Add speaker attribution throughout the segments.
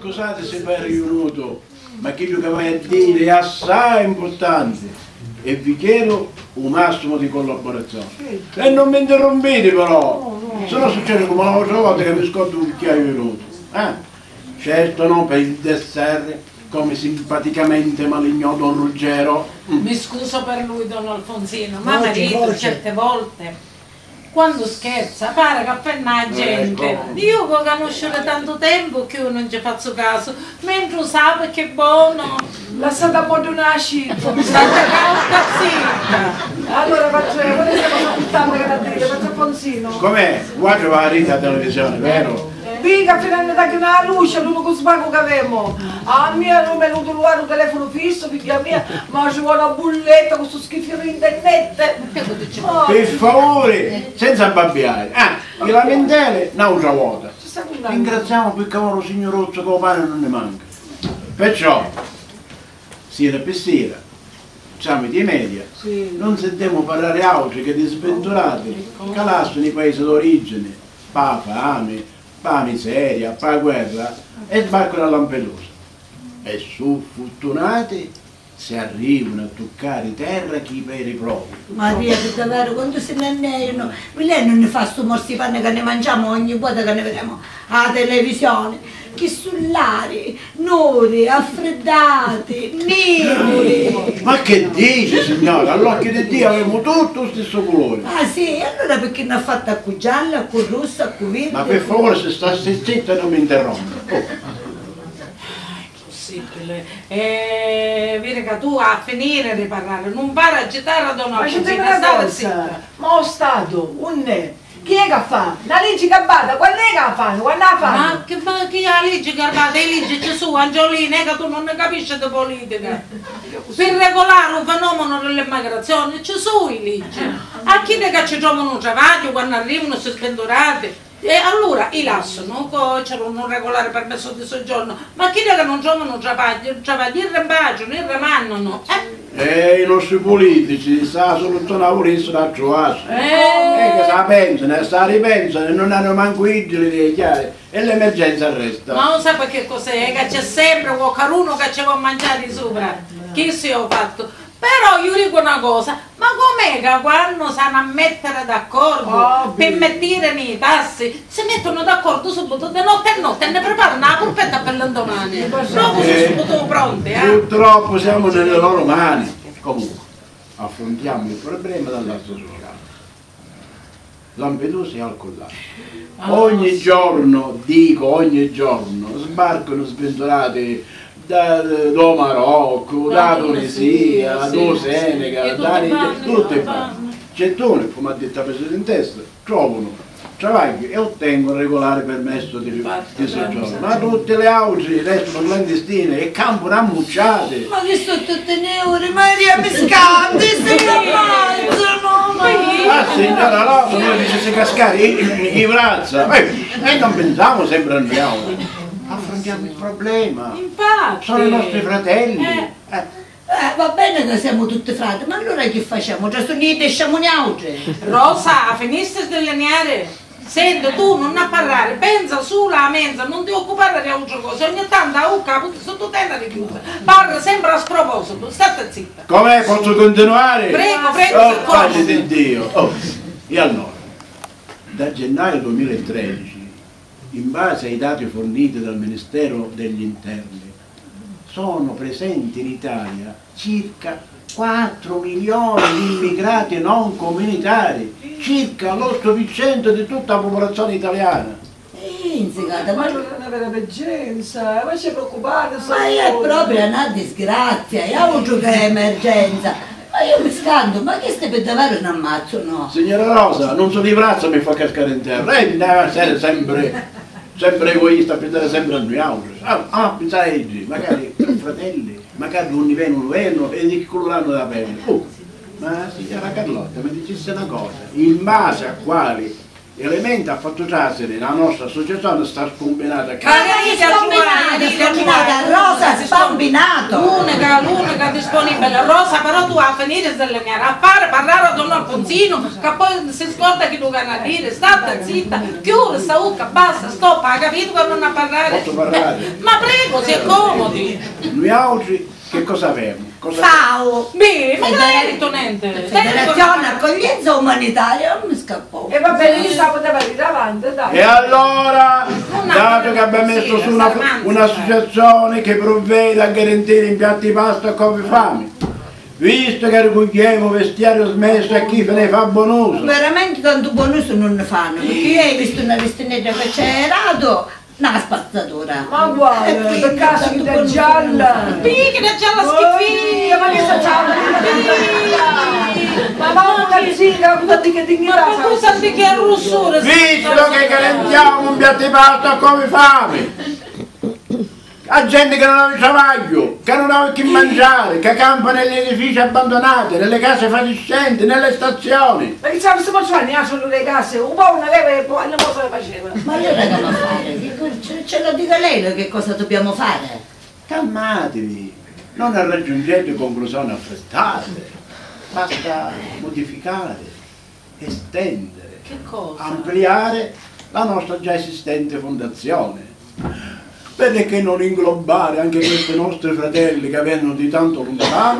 Speaker 1: Scusate se pare venuto, ma quello che vai a dire è assai importante e vi chiedo un massimo di collaborazione. E non mi interrompete però, se no succede come l'altra volta che mi scordo un cucchiaio venuto. Certo non per il dessert, come simpaticamente malignò Don Ruggero.
Speaker 2: Mi scuso per lui, Don Alfonsino, ma marito certe volte quando scherza pare che appena la gente. Io che conosco da tanto tempo che io non ci faccio caso, mentre sa che è buono.
Speaker 3: Lasciate a modo una scita.
Speaker 2: State calcazzita.
Speaker 3: Allora faccio, quando stiamo ascoltando che da dire, faccio Alfonsino.
Speaker 1: Com'è? Guarda la rita a televisione, vero?
Speaker 3: Mica finendo da che una luce, l'unico sbaglio che avevamo. A mia non mi è venuto un telefono fisso, figlia mia, ma ci vuole una bulletta con questo schifo di internet.
Speaker 1: Per favore, senza abbabbiare. Le lamentele, un'altra volta. Ringraziamo per cavolo signorozzo che il pane non ne manca. Perciò, sera per sera, siamo di media, non sentiamo parlare altri che di sventurati che lasciano i paesi d'origine, per la fame, per la miseria, per la guerra e sbarcano a Lampedusa. E su fortunati se arrivano a toccare terra chi per i propri.
Speaker 4: Maria, che davvero, quando se ne anneano, lei non ne fa sto morsipane che ne mangiamo ogni volta che ne vediamo alla televisione, che sull'aria, nori, affreddati, neri.
Speaker 1: Ma che dice signora? All'occhio di Dio avevamo tutto lo stesso colore.
Speaker 4: Ah sì, allora perché ne ha fatto a cu giallo, a cu rosso, a cu verde?
Speaker 1: Ma per favore se sta zitta non mi interrompa.
Speaker 2: Vedi che tu a finire di parlare, non pare a gittare a Don Alfonsino,
Speaker 3: state zitta. Ma ho stato, un ne. Chi è che fa? La legge garbata, quando è che la fanno? Quando la fanno?
Speaker 2: Ma chi ha la legge garbata? Le leggi ci sono, Angiolina, è che tu non ne capisci di politica. Per regolare un fenomeno dell'immigrazione ci sono le leggi. A chi che ci trovano un travaglio quando arrivano si sventurati? E allora i lasciano, c'è un regolare permesso di soggiorno, ma chi che non trovano un travaglio, il rimpagiano, il rimandano.
Speaker 1: I nostri politici sta soluzione volessero a trovare. Che sa pensano, sta ripensano e non hanno manco i vigili chiari e l'emergenza resta.
Speaker 2: Ma non sa perché cos'è? Che c'è sempre qualcuno che ci vuole mangiare sopra. Chi si è fatto? Però io dico una cosa, ma com'è che quando sanno a mettere d'accordo per mettere nei tassi, si mettono d'accordo subito di notte a notte e ne preparano la polpetta per l'indomani. Dopo sono subito pronti.
Speaker 1: Purtroppo siamo nelle loro mani. Comunque, affrontiamo il problema dal lato sociale. Lampedusa è al collasso. Ogni giorno, dico ogni giorno, sbarcano sventurati da Marocco, da Tunisia, da Senegal, da Nigeria, tutte fanno. Centone, come ha detto la Presidentessa, trovano travaglio e ottengono regolare permesso di soggiorno. Ma tutte le altre restano clandestine e campano ammucciate.
Speaker 4: Ma che sono tutte neure, Maria, mi scatti, se ne ammazzano!
Speaker 1: Signora Rosa, noi dice cascare i braccia. E non pensiamo sempre al diavolo. Affrontiamo il problema.
Speaker 2: Infatti.
Speaker 1: Sono i nostri fratelli.
Speaker 4: Va bene che siamo tutti frati, ma allora che facciamo? Già sono niente sciamoniauge.
Speaker 2: Rosa, finisci di lineare. Senti, tu non a parlare, pensa sulla mensa, non ti occupare di altre cose. Ogni tanto a capo sotto tenda di chiusa. Parla sempre a sproposito, state zitta.
Speaker 1: Com'è? Posso continuare?
Speaker 2: Prego, prego.
Speaker 1: Oh, pace di Dio. E allora, da gennaio 2013, in base ai dati forniti dal Ministero degli Interni, sono presenti in Italia circa 4 milioni di immigrati non comunitari, circa l'8% di tutta la popolazione italiana.
Speaker 4: Ma
Speaker 3: non è una vera emergenza, ma ci preoccupate.
Speaker 4: Ma è proprio una disgrazia, è altro che emergenza. Ma io mi scando, ma che stai per davvero un ammazzo, no?
Speaker 1: Signora Rosa, non so di braccia mi fa cascare in terra, deve essere sempre egoista, pensare sempre a noi altri. Pensare a lì, magari fratelli, magari non ne vengono e di che colore hanno la pelle. Ma signora Carlotta mi dicesse una cosa, in base a quali elementi ha fatto trasere la nostra associazione sta scombinata.
Speaker 4: Scombinata, Rosa, scombinato!
Speaker 2: L'unica disponibile, Rosa, però tu a finire delle mie a fare, parlare a Don Alfonsino, che poi si scorda che tu vai a dire, state zitta, chiude sta ucca, basta, stoppa, ha capito che non a parlare?
Speaker 1: Posso parlare?
Speaker 2: Ma prego, si accomodi.
Speaker 1: Noi oggi che cosa abbiamo?
Speaker 4: FAO,
Speaker 2: Beh, ma che hai detto niente?
Speaker 4: Federazione Accoglienza Umanitaria, non mi scappò.
Speaker 3: E va bene, io stavo davanti, dai.
Speaker 1: E allora, dato che abbiamo messo su un'associazione che provvede a garantire impianti di pasta a come fame, visto che raccogliamo vestiario smesso e chi se ne fa buon uso.
Speaker 4: Veramente tanto buon uso non ne fanno, perché io hai visto una vestinetta che c'è erato, una spazzatura.
Speaker 3: Ma guarda, per caso che è gialla.
Speaker 2: Che da gialla schifina!
Speaker 3: Ma che sta gialla? Ma va una ziga, cosa di che dignità?
Speaker 2: Ma cosa di che rossore?
Speaker 1: Visto che garantiamo un piatto di pasta a come fame, a gente che non ha travaglio, che non ha che mangiare, che campa negli edifici abbandonati, nelle case fatiscenti, nelle stazioni.
Speaker 3: Ma che stiamo facendo? Sono le case, un po' una leva e poi non posso le faceva.
Speaker 4: Ma allora che dobbiamo fare? Ce lo dica lei che cosa dobbiamo fare?
Speaker 1: Calmatevi, non raggiungete conclusioni affrettate, basta modificare, estendere,
Speaker 2: Che cosa?
Speaker 1: ampliare la nostra già esistente fondazione. Perché non inglobare anche questi nostri fratelli che vengono di tanto lontano?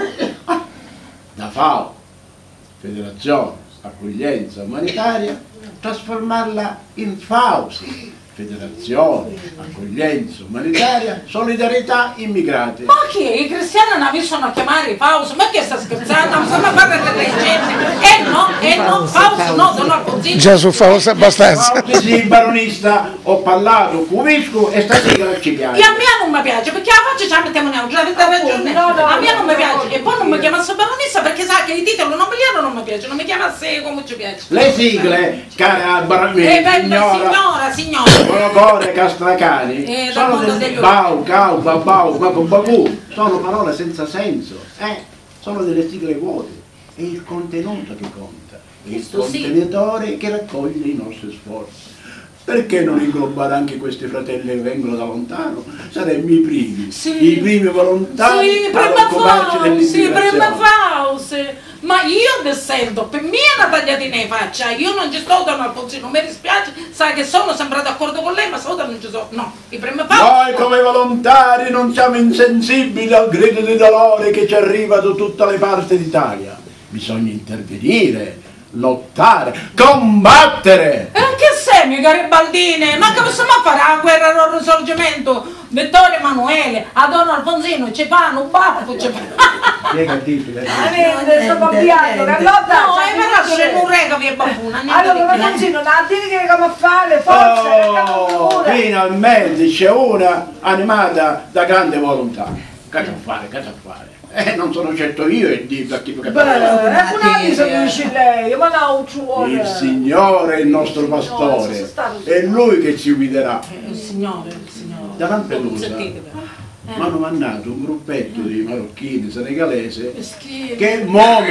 Speaker 1: Da FAO, Federazione Accoglienza Umanitaria, trasformarla in FAUSI, Federazione Accoglienza Umanitaria Solidarietà Immigrati.
Speaker 2: Ma che? I cristiani non avessero a chiamare i Fausto? Ma che sta scherzando? Non stiamo a fare delle gente. No, Fausto no, Don Alfonsino.
Speaker 5: Già su Fausto abbastanza.
Speaker 1: Fausto sì, baronista, ho parlato con Visco e sta sigla ci piace.
Speaker 2: E a me non mi piace, perché la faccia ci mettiamo neanche, avete ragione. A me non mi piace. E poi non mi chiamasse baronessa perché sa che i titoli nobiliari non mi piacciono, non mi chiamasse come ci piace.
Speaker 1: Le sigle, cara baronessa,
Speaker 2: Signora.
Speaker 1: Monogore, castracani, sono del bau, cau, babau, babù, sono parole senza senso, sono delle sigle vuote, è il contenuto che conta, è il contenitore che raccoglie i nostri sforzi. Perché non inglobare anche questi fratelli che vengono da lontano? Saremmo i primi, i primi volontari a occuparci dell'immigrazione.
Speaker 2: Prima Fausto. Ma io ne sento, per me è una tagliatina in faccia, io non ci sto Don Alfonsino, mi dispiace, sai che sono sempre d'accordo con lei, ma solo non ci sono, no, i primi Fausto.
Speaker 1: Noi come volontari non siamo insensibili al grido di dolore che ci arriva da tutte le parti d'Italia. Bisogna intervenire, lottare, combattere!
Speaker 2: E che sei, Garibaldini? Ma che possiamo fare la guerra al risorgimento? Vittorio Emanuele, a Don Alfonsino ci fanno un baffo, ci fanno.
Speaker 1: Che capito?
Speaker 3: Sto cambiando, che lotta!
Speaker 2: No, è vero che non rega via baffuna.
Speaker 3: Allora, Alfonsino, non ha dire che come fare, forza,
Speaker 1: finalmente c'è una animata da grande volontà. Che fare? Non sono certo io e dico a chi che
Speaker 3: e una vita che dice lei, ma no, ci vuole.
Speaker 1: il Signore è il nostro pastore, è Lui che ci guiderà.
Speaker 2: Il Signore.
Speaker 1: Da Lampedusa mi hanno mandato un gruppetto di marocchini senegalesi che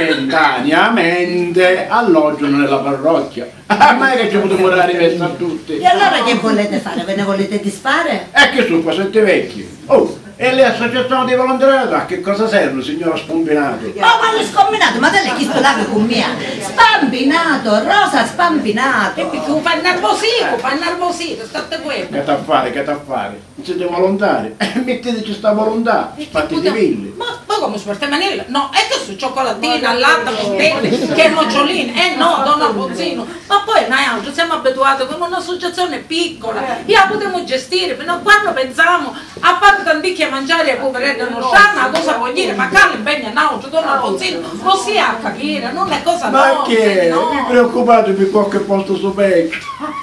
Speaker 1: momentaneamente alloggiano nella parrocchia. Ma è che ci potevo dare rivesta a tutti.
Speaker 4: E allora che volete fare? Ve ne volete disfare?
Speaker 1: E che sono qua siete vecchi. Oh, e le associazioni di volontariato a che cosa servono, signora Spombinato?
Speaker 4: Oh, ma l'ho scombinato, ma te l'hai chiesto là con me? Spampinato, Rosa Spampinato.
Speaker 2: E perché fa nervosito, state quello.
Speaker 1: Che t'ha fare? Non siete volontari? Metteteci sta volontà, fatti di villi.
Speaker 2: Ma come si parte manella? No, è che su cioccolatine, al latte, montelle, che noccioline, no, Don Alfonsino. Ma poi noi altri siamo abituati con un'associazione piccola, la potremmo gestire, fino a quando pensiamo a fare tanticchi a mangiare ai poveretti non sanno cosa vuol dire, ma Carlo impegna un altro, Don Alfonsino, lo si a capire, non è cosa
Speaker 1: ma
Speaker 2: nostra,
Speaker 1: che?
Speaker 2: no.
Speaker 1: Vi preoccupate per qualche posto su becco?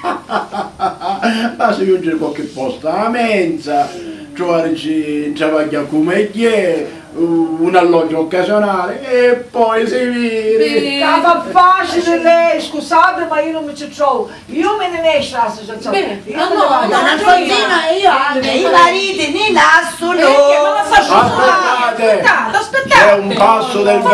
Speaker 1: Ma se io c'è qualche posto a mensa, trovarci travaglia come chi è, un alloggio occasionale e poi si vede.
Speaker 3: Fa facile lei, scusate ma io non mi ci trovo, io me ne esco l'associazione.
Speaker 4: Don Alfonsino e io anche, i mariti ne nascono.
Speaker 1: Aspettate, c'è un passo del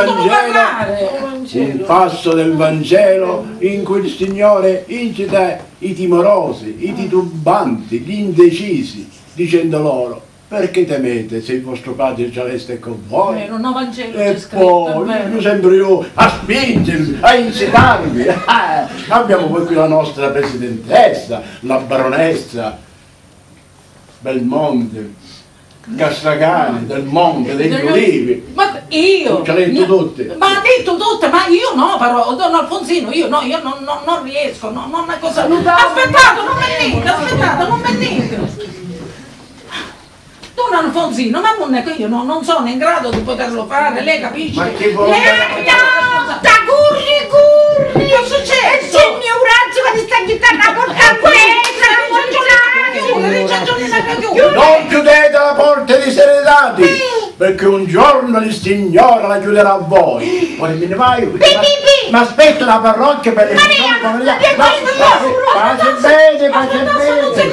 Speaker 1: Vangelo, in cui il Signore incita i timorosi, i titubanti, gli indecisi, dicendo loro: Perché temete se il vostro padre già resta con voi?
Speaker 2: Non ho Vangelo
Speaker 1: E
Speaker 2: c'è scritto, è
Speaker 1: poi
Speaker 2: vero.
Speaker 1: io sempre io a spingervi, a incitarvi. Abbiamo poi qui la nostra presidentessa, la baronessa Belmonte, Castracani, Del Monte, degli Ulivi.
Speaker 2: Ma io?
Speaker 1: Ce l'hai detto tutte?
Speaker 2: Ma ha detto tutte, ma io no, però, Don Alfonsino, io non riesco, non è cosa. Aspettate, non mi dite, aspettate, non mi dite. Don Alfonsino, ma non è che io non sono in grado di poterlo fare, lei capisce?
Speaker 1: Ma che vuoi?
Speaker 2: Curri! Che è successo?
Speaker 4: Il mio braccio quando sta chiudendo la porta
Speaker 1: Non chiudete la porta di Serenati, perché un giorno il Signore la chiuderà a voi. Ora me ne vai, ma aspetta la parrocchia per le persone come lei. Pace bene, pace bene.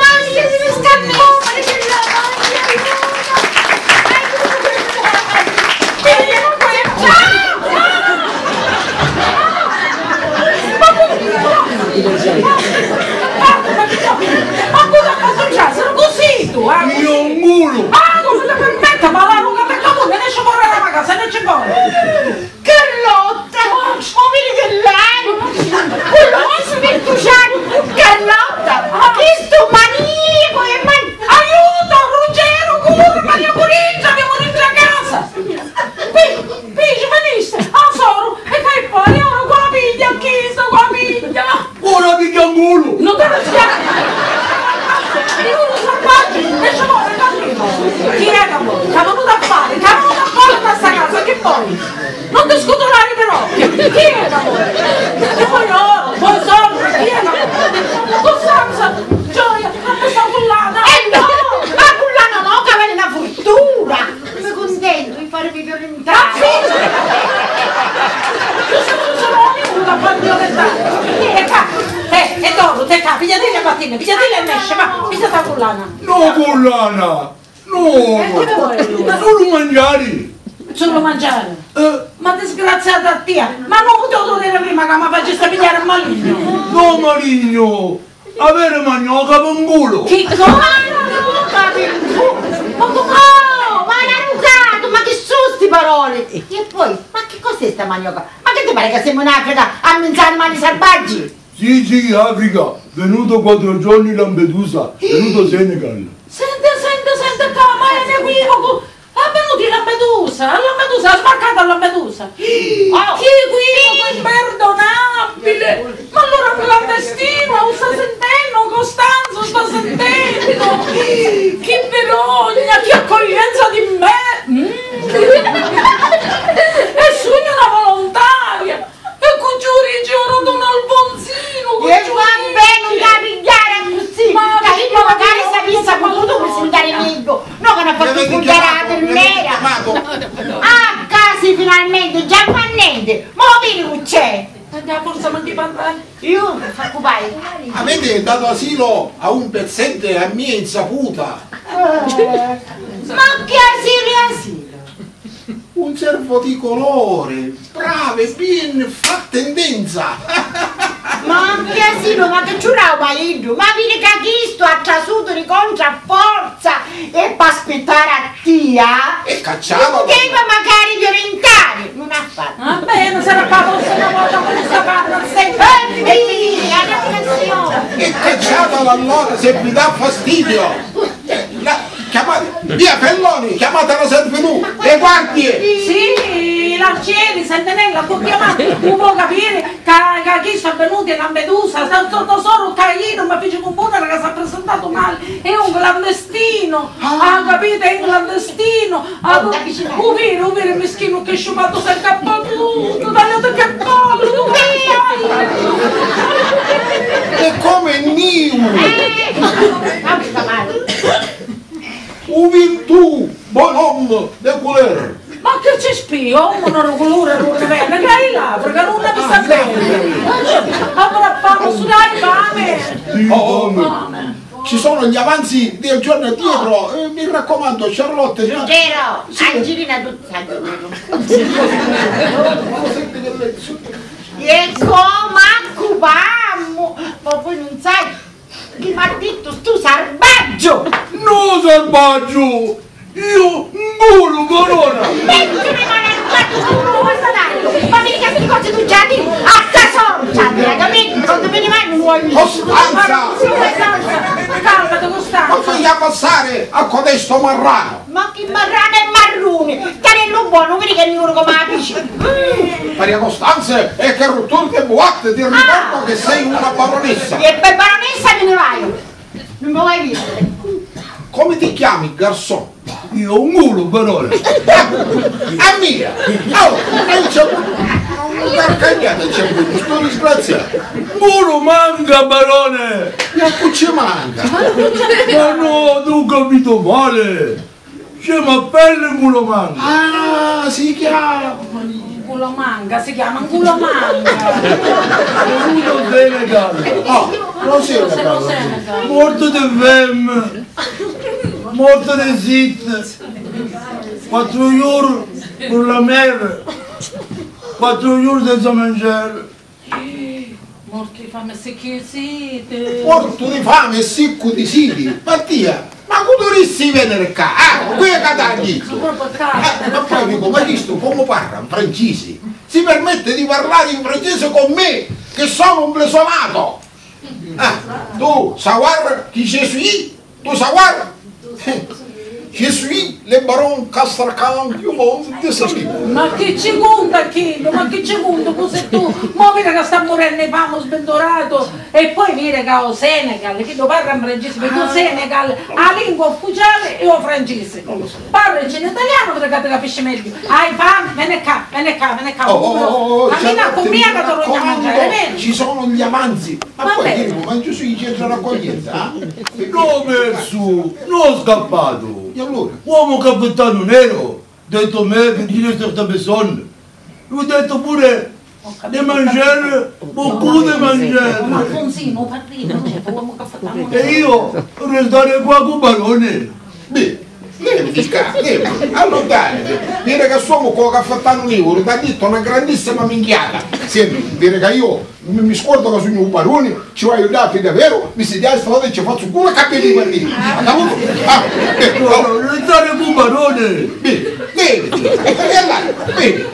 Speaker 2: Ma cosa successo? Così tu,
Speaker 1: Io un culo!
Speaker 2: come ti permette? Ma la lunga per comune, ne esce fuori dalla casa, ne c'è fuori!
Speaker 4: Carlotta! Ma vedi che lei? Quello è sventucciato! Carlotta! Che sto maniaco!
Speaker 2: Aiuto, Ruggero, curva, mia curizia, abbiamo dentro a casa! Pigi, veniste, a solo, e poi ora con la piglia, chi sta con la piglia?
Speaker 1: Ora vi do un culo!
Speaker 2: Non te ne spiegare! Io non salvaggi, esce fuori, capito? Chi è che vuoi? Che ha venuto a fare? Che ha venuto a fare in questa casa? Che poi? Non ti scotolare però! Chi è che vuoi? Che vuoi oro? Vuoi soldi? Chi è che vuoi? Costanza, Gioia, questa cullata!
Speaker 4: No! Ma cullano no, che avete una fortuna! Sono contento di farvi violentare!
Speaker 2: E dopo, te capi, pigliateli la mattina, pigliateli e mesce, ma pigliate la collana.
Speaker 1: No, collana! No! Solo mangiare!
Speaker 2: Solo mangiare. Ma disgraziata a tia, ma non potevo dire prima che mi facesse pigliare il maligno.
Speaker 1: No, Marigno! Avere mangiato capo un culo!
Speaker 2: Che cosa? Ma come?
Speaker 4: Oh, ma l'ha rugato, ma che sono sti parole? E poi, ma che cos'è sta manioca? Ma che ti pare che siamo in Africa a mangiare animali selvaggi?
Speaker 1: Sì, Africa, venuto 4 giorni in Lampedusa, venuto Senegal.
Speaker 2: Sente, ma è un equivoco. È venuto in Lampedusa, ha sbarcato a Lampedusa. Che equivoco imperdonabile. Ma allora clandestino, sta sentendo, Costanzo, sta sentendo. Che vergogna, che accoglienza di me. E sogno una volontaria. E con giuro Don Alfonsino.
Speaker 4: E vabbè, non da pigliare così!
Speaker 2: Ma
Speaker 4: io magari sapessi potuto presentare meglio! No, che ne ha fatto spugliarata in nera! Ah, casi finalmente, già fa niente! Ma vedi che c'è?
Speaker 2: Andiamo forse non ti parlare.
Speaker 4: Io mi fa occupare!
Speaker 5: Avete dato asilo a un pezzente a mia insaputa.
Speaker 4: Ma che asilo!
Speaker 5: Un servo di colore, brave, ben fa tendenza.
Speaker 4: Ma che asilo, ma che c'era marito? Ma vedi che chi sto ha trasuto di contra forza e per aspettare a tia?
Speaker 5: E cacciava.
Speaker 4: Poteva magari violentare! Non ha fatto!
Speaker 2: Va bene, sarà fatto una volta con questa parla sempre.
Speaker 5: E cacciata l'allora se vi dà fastidio. Via Felloni, chiamate la servitù, le guardie!
Speaker 2: Sì, l'arciere, Sentinella, tu chiamate, tu puoi capire che chi sta venuto in Lampedusa, sta sotto solo Caino, mi fece computere che si è presentato male, è un clandestino, capite, è un clandestino, uvire, meschino che sciupato si è cappato, tagliato il cappello,
Speaker 5: E come Niu! Virtù, buon uomo, de couleur.
Speaker 2: ma che ci spio, non colore, non bene, che hai là, perché non ne sta bene, abbracciamo su dai fame.
Speaker 5: Ci sono gli avanzi del giorno dietro, mi raccomando, Charlotte.
Speaker 4: Ruggero, Angelina tutta. E come occupammo? Ma poi non sai chi mi ha detto sto salvaggio!
Speaker 1: No, selvaggio!
Speaker 6: Io muro, corona!
Speaker 7: Mentre ma mica queste cose tu già di a tesoro, capito? Quando me ne vai non vuoi.
Speaker 5: Costanza!
Speaker 2: Calmati, Costanza.
Speaker 5: Ma fai a passare a codesto marrano!
Speaker 7: Ma che marrano e marrone! Carello buono, vedi che mi uno come la piscina.
Speaker 5: Maria Costanza, e che rottura di boatte, ti ricordo che sei una baronessa!
Speaker 7: E per baronessa me ne vai! Non mi vuoi vedere?
Speaker 5: Come ti chiami, garçon?
Speaker 6: Io muro, corona!
Speaker 5: A mia! Oh, e c'è non mi cagliato, c'è sto disgraziato!
Speaker 6: Muro manca, barone!
Speaker 5: Ma che ci manca?
Speaker 6: Ma no, tu capito male! C'è ma pelle muro manca!
Speaker 5: Ah, si chiama!
Speaker 2: Culo manga, si chiama un culo manga.
Speaker 6: Uno Senegal!
Speaker 5: Oh, lo
Speaker 2: Lo
Speaker 5: Senegal!
Speaker 2: Senegal.
Speaker 6: Morto di femme! Morto di sit! 4 giorni con la mer! 4 giorni senza mangiare!
Speaker 2: Morto di fame, si chiesite.
Speaker 5: Morto di fame e secco di siti! Mattia, ma come dovresti venire qua? Ah, qui è Cataglito!
Speaker 2: Proprio
Speaker 5: Ma poi dico, ma chi sto come parla in francese? Si permette di parlare in francese con me, che sono un blesonato! Ah, tu, savoir chi je suis? Tu savoir? Je suis le baron Castracán du monde de Sabine.
Speaker 2: Ma che ci conta Chillo? Ma che ci conta? Cos'è tu? Mo vedi che sta morendo il famo sventorato e poi vedi che ho Senegal, che tu parli in francese, perché il Senegal ha la lingua ufficiale e ho francese. Parlo in italiano perché ti capisci meglio. Hai fame? Vieni qua, vieni qua, vieni qua. Cammina con me che te lo voglio mangiare, vedi?
Speaker 5: Ci sono gli avanzi. Ma
Speaker 2: Va
Speaker 5: poi
Speaker 2: bene.
Speaker 5: dico, ma Gesù in centro raccoglienza?
Speaker 6: L'ho messo! Non ho scappato!
Speaker 5: E allora?
Speaker 6: Uomo capitano nero! Detto me che dire questa persona! Ho detto pure di mangiare, beaucoup di
Speaker 2: Ma
Speaker 6: mangiare!
Speaker 2: Alfonsino, parlino, non c'è uomo che fa tanto.
Speaker 6: E io restare qua con barone!
Speaker 5: Beh, levi, levi, allontanati. Dire che sono con la caffettano nero, ti ha detto una grandissima minchiata. Senti, dire che io mi scordo che sono un barone, ci vuoi aiutare davvero, mi si dia strada e ci faccio come capelli guardini. Ha capito?
Speaker 6: Restare con barone!
Speaker 5: Bene, levi, e là, bene,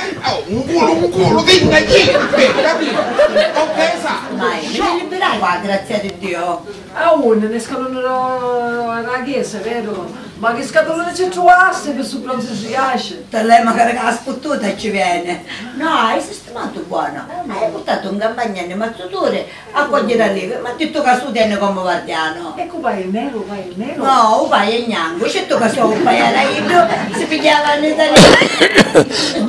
Speaker 5: un culo, digna niente, bene, capito? Ok, sa.
Speaker 4: Mai, mi devi liberare qua, grazie a Dio.
Speaker 3: A uno, ne scalano la chiesa, vero? Ma che scatolone ci trovasse per su pranzo si esce?
Speaker 4: Te lei magari che la sputtuta e ci viene. No, hai sistemato buono. Hai portato un campagnano mazzature a cogliere lì. Ma ha detto che su tiene come guardiano.
Speaker 3: Ecco vai il nero, vai il nero.
Speaker 4: No, vai e gnango, certo che se un paio era io, si pigliava in italiano.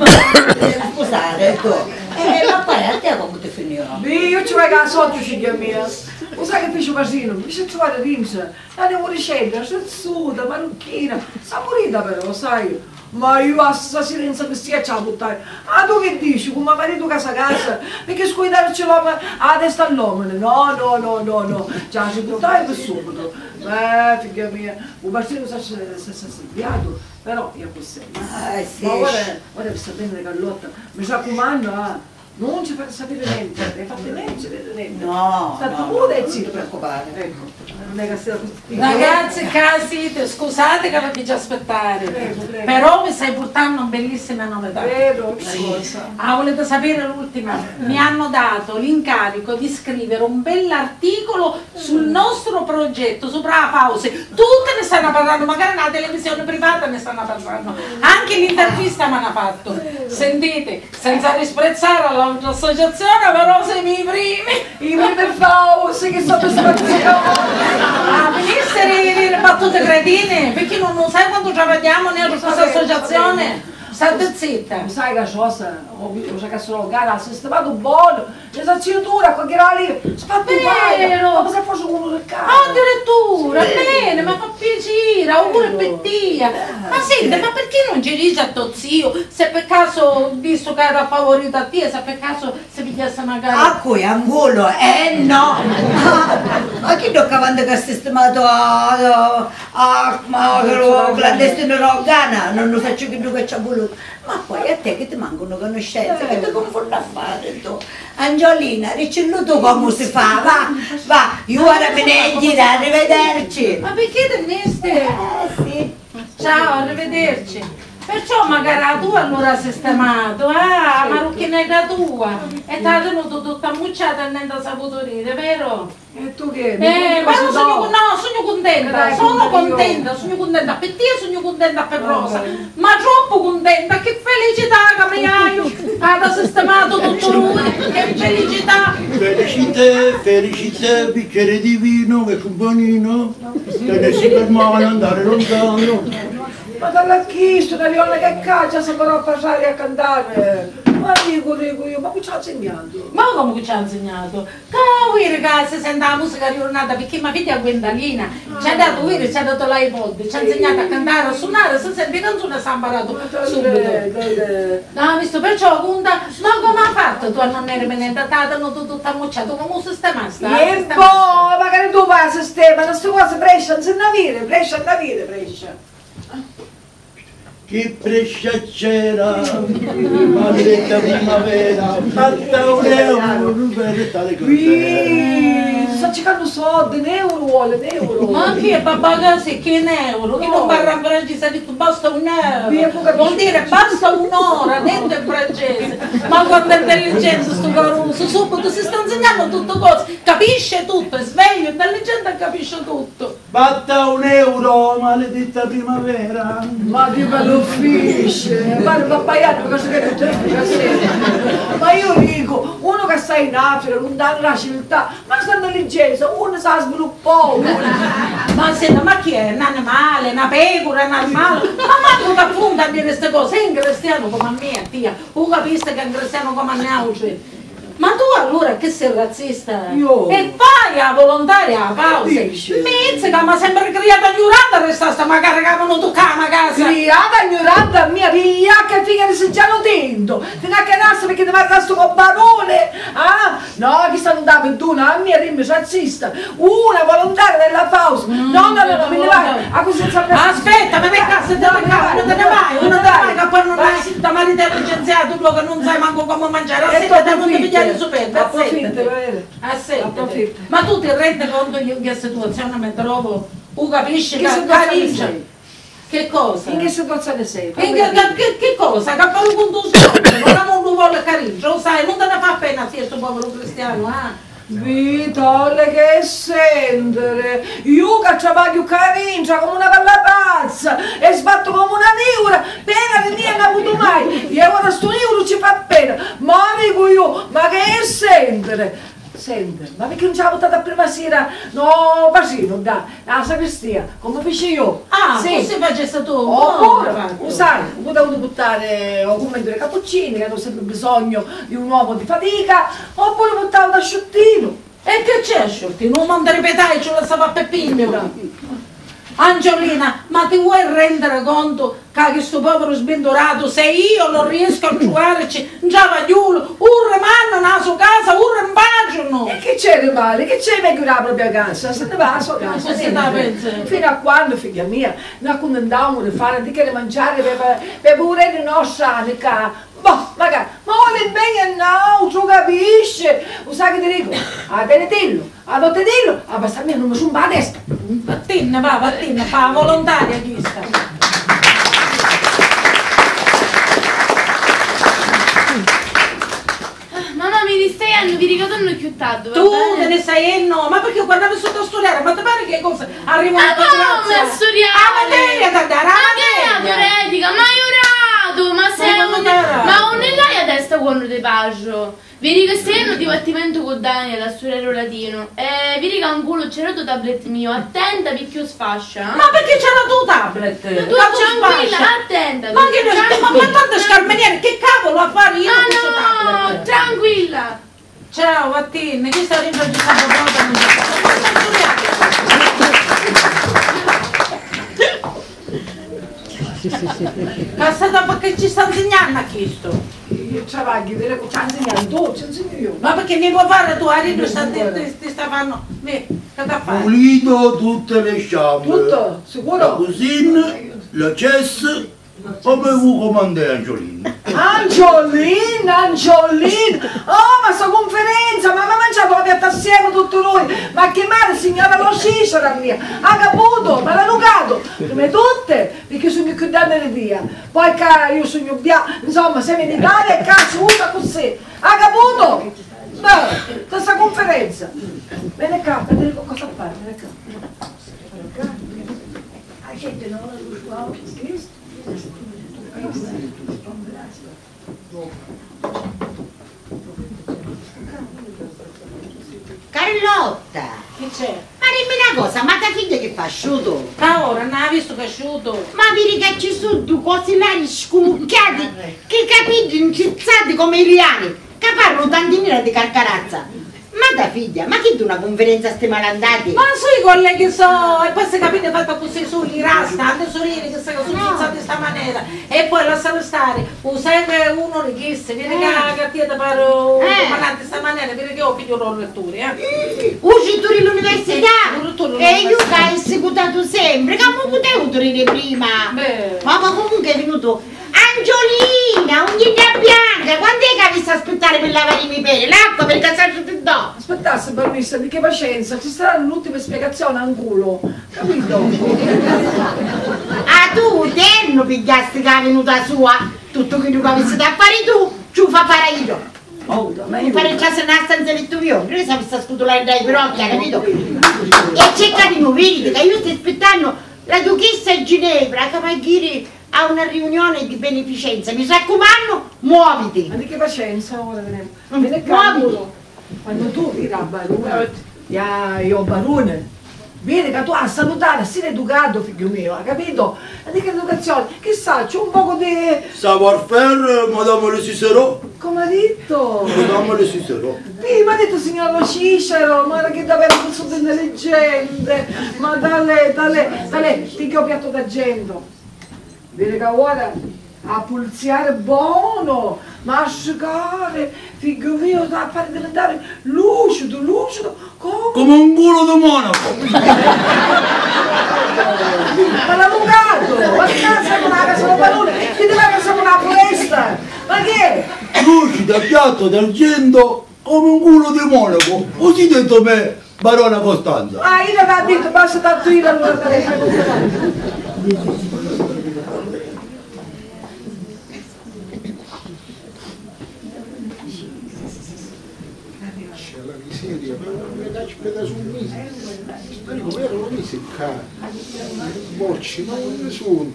Speaker 4: Scusate, tu. Ma poi a te come ti finirò?
Speaker 3: Io ci vai a sotto, figlia mia. Lo sai che fece casino? Mi si trovare rimsa. La devo ricevere, sezzuta, marocchina. Saporita però, sai? Ma io a sta silenzio che stia a buttare. Ah, tu che dici? Come marito casa casa? Perché scuidarci l'uomo a testa all'uomo? No. Già si buttare per subito. Figlia mia, un partito si è sbagliato, però io così.
Speaker 4: Sì.
Speaker 3: Ma ora per sapere le Carlotta, mi raccomando, non ci fate sapere niente, ne fate niente.
Speaker 4: No,
Speaker 3: State
Speaker 4: no,
Speaker 3: pure e
Speaker 4: non
Speaker 3: zitto.
Speaker 4: ti preoccupare.
Speaker 3: Ecco, non è che sia così.
Speaker 2: Ragazzi, casi, scusate che vi faccio aspettare,
Speaker 3: Prego.
Speaker 2: però mi stai portando una bellissima novità.
Speaker 3: Vero, cosa?
Speaker 2: Ah, volete sapere l'ultima? Mi hanno dato l'incarico di scrivere un bell'articolo sul nostro progetto, sopra la pausa. Tutte ne stanno parlando, magari nella televisione privata ne stanno parlando. Anche l'intervista mi hanno fatto. Sentite, senza disprezzare l'altra associazione, però siamo i primi.
Speaker 3: I miei pausi che soddisfazione!
Speaker 2: Ah, venisse le battute cretine, perché non sai quanto ci vediamo nella questa associazione? State zitta.
Speaker 3: Sai che cosa? Ho visto che sono gara, ha sistemato buono, l'esaciatura, qua che era lì, spattuaia,
Speaker 2: Vero.
Speaker 3: ma se fosse uno del caso?
Speaker 2: Addirittura, bene, ma fa piacere, auguri per Dio. Ma senti, ma perché non ci dici a tuo zio se per caso, visto che era favorito a te, se per caso si pigliasse magari...
Speaker 4: A cui angolo? No! Ma chi tocca quando che ha sistemato a clandestino Rogana? Non lo faccio che tu che ci ha voluto. Ma poi a te che ti mancano conoscenze, che ti confondi a fare tu? Angiolina, ricevuto come si fa? Va, io ora me ne giro, arrivederci.
Speaker 2: Ma perché te ne stai?
Speaker 4: Sì.
Speaker 2: Ciao, arrivederci. Perciò magari tu allora sei sistemato, la marocchinetta tua, e ti ha tenuto tutta ammucciata e non ti ha saputo dire, vero?
Speaker 3: E tu che?
Speaker 2: Ma sono contenta, sono contenta per te, sono contenta per Rosa, ma troppo contenta, che felicità che mi hai, ha sistemato tutto lui, che felicità!
Speaker 6: Felicità, bicchiere di vino, che companino, tenersi per mano, andare lontano.
Speaker 3: Ma dalla chista, una leona che caccia, saprà parlare a cantare. Ma dico io, ma chi ci ha insegnato?
Speaker 2: Ma come che ci ha insegnato? Che ragazzi sente la musica ritornata perché mia figlia Gwendalina ci ha dato ci ha dato l'iPod, ci ha insegnato a cantare, a suonare, se sente canzone si è imparato subito. No, visto perciò conta, ma come ha fatto tu a non rimanere datata, non tu tutta ammucciata, come un sistema sta?
Speaker 3: E poi, magari tu vai a sistema, queste cose Brescia non si navire, Brescia.
Speaker 6: Che Brescia c'era, maledetta primavera, fatta un euro per tale cosa.
Speaker 3: Sto cercando soldi, un euro vuole, un euro.
Speaker 2: Ma che papagasi, che un euro? Che non parla in francese, ha detto basta un euro. Vuol dire basta un'ora, detto in francese. Ma quanto è intelligente sto caruso, subito si sta insegnando tutte cose, capisce tutto, è sveglio, intelligente e capisce tutto.
Speaker 6: Fatta un euro, maledetta primavera.
Speaker 3: Ma di bello ufficio, ma il pappaiato cosa che tu ma io dico, uno che sta in Africa, lontano dalla civiltà, ma sta intelligenza, uno sa sviluppare.
Speaker 2: Ma senta, ma chi è? Un animale, una pecora, un animale? Ma manco che appunto a dire queste cose, è un cristiano come a me, tia, tu capisci che è un cristiano come a me? Ma tu allora che sei razzista?
Speaker 3: Io?
Speaker 2: E fai a volontaria a pausa! Mizzica, ma sempre criata ignorante restaste magari che avevano toccato a casa!
Speaker 3: Criata ignorante a mia figlia che figa di già dentro! Fino a che nasce perché ti va sto con barone! Ah? No, chi sta andando in una, a mia rimmi razzista! Una volontaria della pausa! No, me ne vai! A così
Speaker 2: aspetta, ma che cazzo non te ne vai, che poi non hai da marito licenziato, tu che non sai manco come mangiare, aspetta, non ti pigliare
Speaker 3: Approfitta.
Speaker 2: Ma tu ti rendi conto di che situazione mi trovo? Tu capisci
Speaker 3: che
Speaker 2: capisci? Che cosa?
Speaker 3: In che situazione sei?
Speaker 2: Che cosa? Che poi con tu sopra, non vuole Cariccia, lo sai, non te ne fa pena a questo povero cristiano,
Speaker 3: Vittoria che sendere, io che travaglio Carincia come una palla pazza e sbatto come una neura, pena di mia non ho avuto mai, e ora sto euro ci fa pena, ma dico io, ma che sendere? Ma perché non ci ha buttata prima sera? No, Pasino, dai, la sacrestia, come feci io.
Speaker 2: Sì. Così facesse tu.
Speaker 3: Oppure, sai, ho dovuto buttare o come due cappuccini, che hanno sempre bisogno di un uomo di fatica, oppure buttavo da sciottino.
Speaker 2: E che c'è sciottino? Non manda ripetai, ce lo sa Peppino. Angiolina, ma ti vuoi rendere conto che questo povero sventorato, se io non riesco a giocare, già vagliulo, un rimane nella sua casa, un rimpagino!
Speaker 3: E che c'è di male? Che c'è meglio la propria casa? Se ne va a sua casa. Fino a quando, figlia mia, noi accontentiamo di fare di che mangiare per pure le nostre amiche. Boh, magari, ma vuole bene no, tu capisci? Lo sai che ti dico? A Benetello, a Dottedello, a passarmi non mi sono a destra.
Speaker 2: Vattina, fa volontaria questa.
Speaker 8: Mamma mi stai anno, vi ricordo più tardi.
Speaker 2: Tu te ne sai no, ma perché guardavo sotto a studiare, ma ti pare che cosa arrivano a
Speaker 8: come a studiare?
Speaker 2: A materia da dare,
Speaker 8: a teoretica, ma io ma sei ma non l'hai a testa quando ti passo. Vi dico stai un dibattimento con Daniel a studiare latino e vi dico un culo c'era tuo tablet mio, attenta perché sfascia.
Speaker 2: Ma perché c'era tuo tablet?
Speaker 8: Tu tranquilla, attenta.
Speaker 2: Ma che ma tante scarmeniere, che cavolo a fare io con questo tablet?
Speaker 8: No, tranquilla.
Speaker 2: Ciao Vattin, chi sta rintracciando proprio? Ma perché ci sta insegnando a questo?
Speaker 3: Io travaglio, ci ha insegnato tu, ci insegno io.
Speaker 2: Ma perché mi può fare tu a ridere ti sta fanno? Che ti fai?
Speaker 6: Pulito tutte le chambre.
Speaker 3: Tutto? Sicuro?
Speaker 6: La cucina, la cessa, come voi comandate Angiolina.
Speaker 3: Angiolina! Oh, ma sta conferenza, ma abbiamo mangiato la piatta assieme tutti noi! Ma che male, signora lo Cicera mia! Ha caputo, me l'hanno nugato! Come tutte, perché sono più danne via! Poi io sono bianco, insomma, siamo in Italia e cazzo, usa così! Ha caputo? Beh, questa conferenza! Vieni qua, vedete cosa fare, vieni qua! Gente, non la luce, Cristo.
Speaker 7: Carlotta!
Speaker 2: Che c'è?
Speaker 7: Ma dimmi una cosa, ma tua figlia che fa asciutto?
Speaker 2: Da ora non ha visto che è asciutto.
Speaker 7: Ma vedi che ci sono due cosilari scumucchiati, che capiti incizzati come i liani, che parlano tantinina di carcarazza. Ma da figlia, ma che tu una conferenza ste malandati?
Speaker 2: Ma sui colleghi so, e poi se capite fatto così sugli rasta, tante sorelle che sono incizzate di sta maniera, e poi lasciare stare, segue uno richieste, viene che la cattiva per parlare di sta maniera, viene che ho figlio loro letture,
Speaker 7: Uscito dall'università? E io che hai esecutato sempre, che non potevo tornare prima. Ma comunque è venuto Angiolina, unghina bianca, quando è che avessi aspettare per lavare i miei peli? L'acqua per casarci ti do?
Speaker 3: Aspettasse, permessa, di che pazienza, ci sarà l'ultima spiegazione a un culo, capito?
Speaker 7: Ah, tu, terno pigliasti che è venuta sua, tutto quello che avessi da fare tu, ci fa fare io. Oh, mi pare il caso nella stanza letto mio, noi siamo stati scutolare dai pirocchi, capito? E cerca di muoverti, che io sto aspettando la duchessa di Ginevra, che va dire a una riunione di beneficenza, mi raccomando, muoviti!
Speaker 3: Ma di che pazienza ora viene cavolo! Quando tu vieni a Barone, io Barone, vieni che tu a salutare, sei educato figlio mio, hai capito? E di che educazione? Chissà, c'è un poco di...
Speaker 6: Savoir-faire, madame le Cicero.
Speaker 3: Come ha detto?
Speaker 6: Madame le Cicero.
Speaker 3: Sì, mi ha detto signor Lo Cicero, ma che davvero sono intelligente, ma dalle, ti che ho piatto d'argento. Vieni che ora a pulziare buono, ma asciugare, figlio mio, da fare diventare lucido,
Speaker 6: come un culo di monaco.
Speaker 3: Ma l'avvocato, ma che cazzo con la casa di Barone, che ti va con una foresta, ma che?
Speaker 6: Lucida, piatto d'argento, come un culo di monaco. Così detto me, barona Costanza.
Speaker 3: Ah, io l'ho detto, basta tanto io allora.
Speaker 5: Come erano mesi qua? Bocci, ma non ne sono.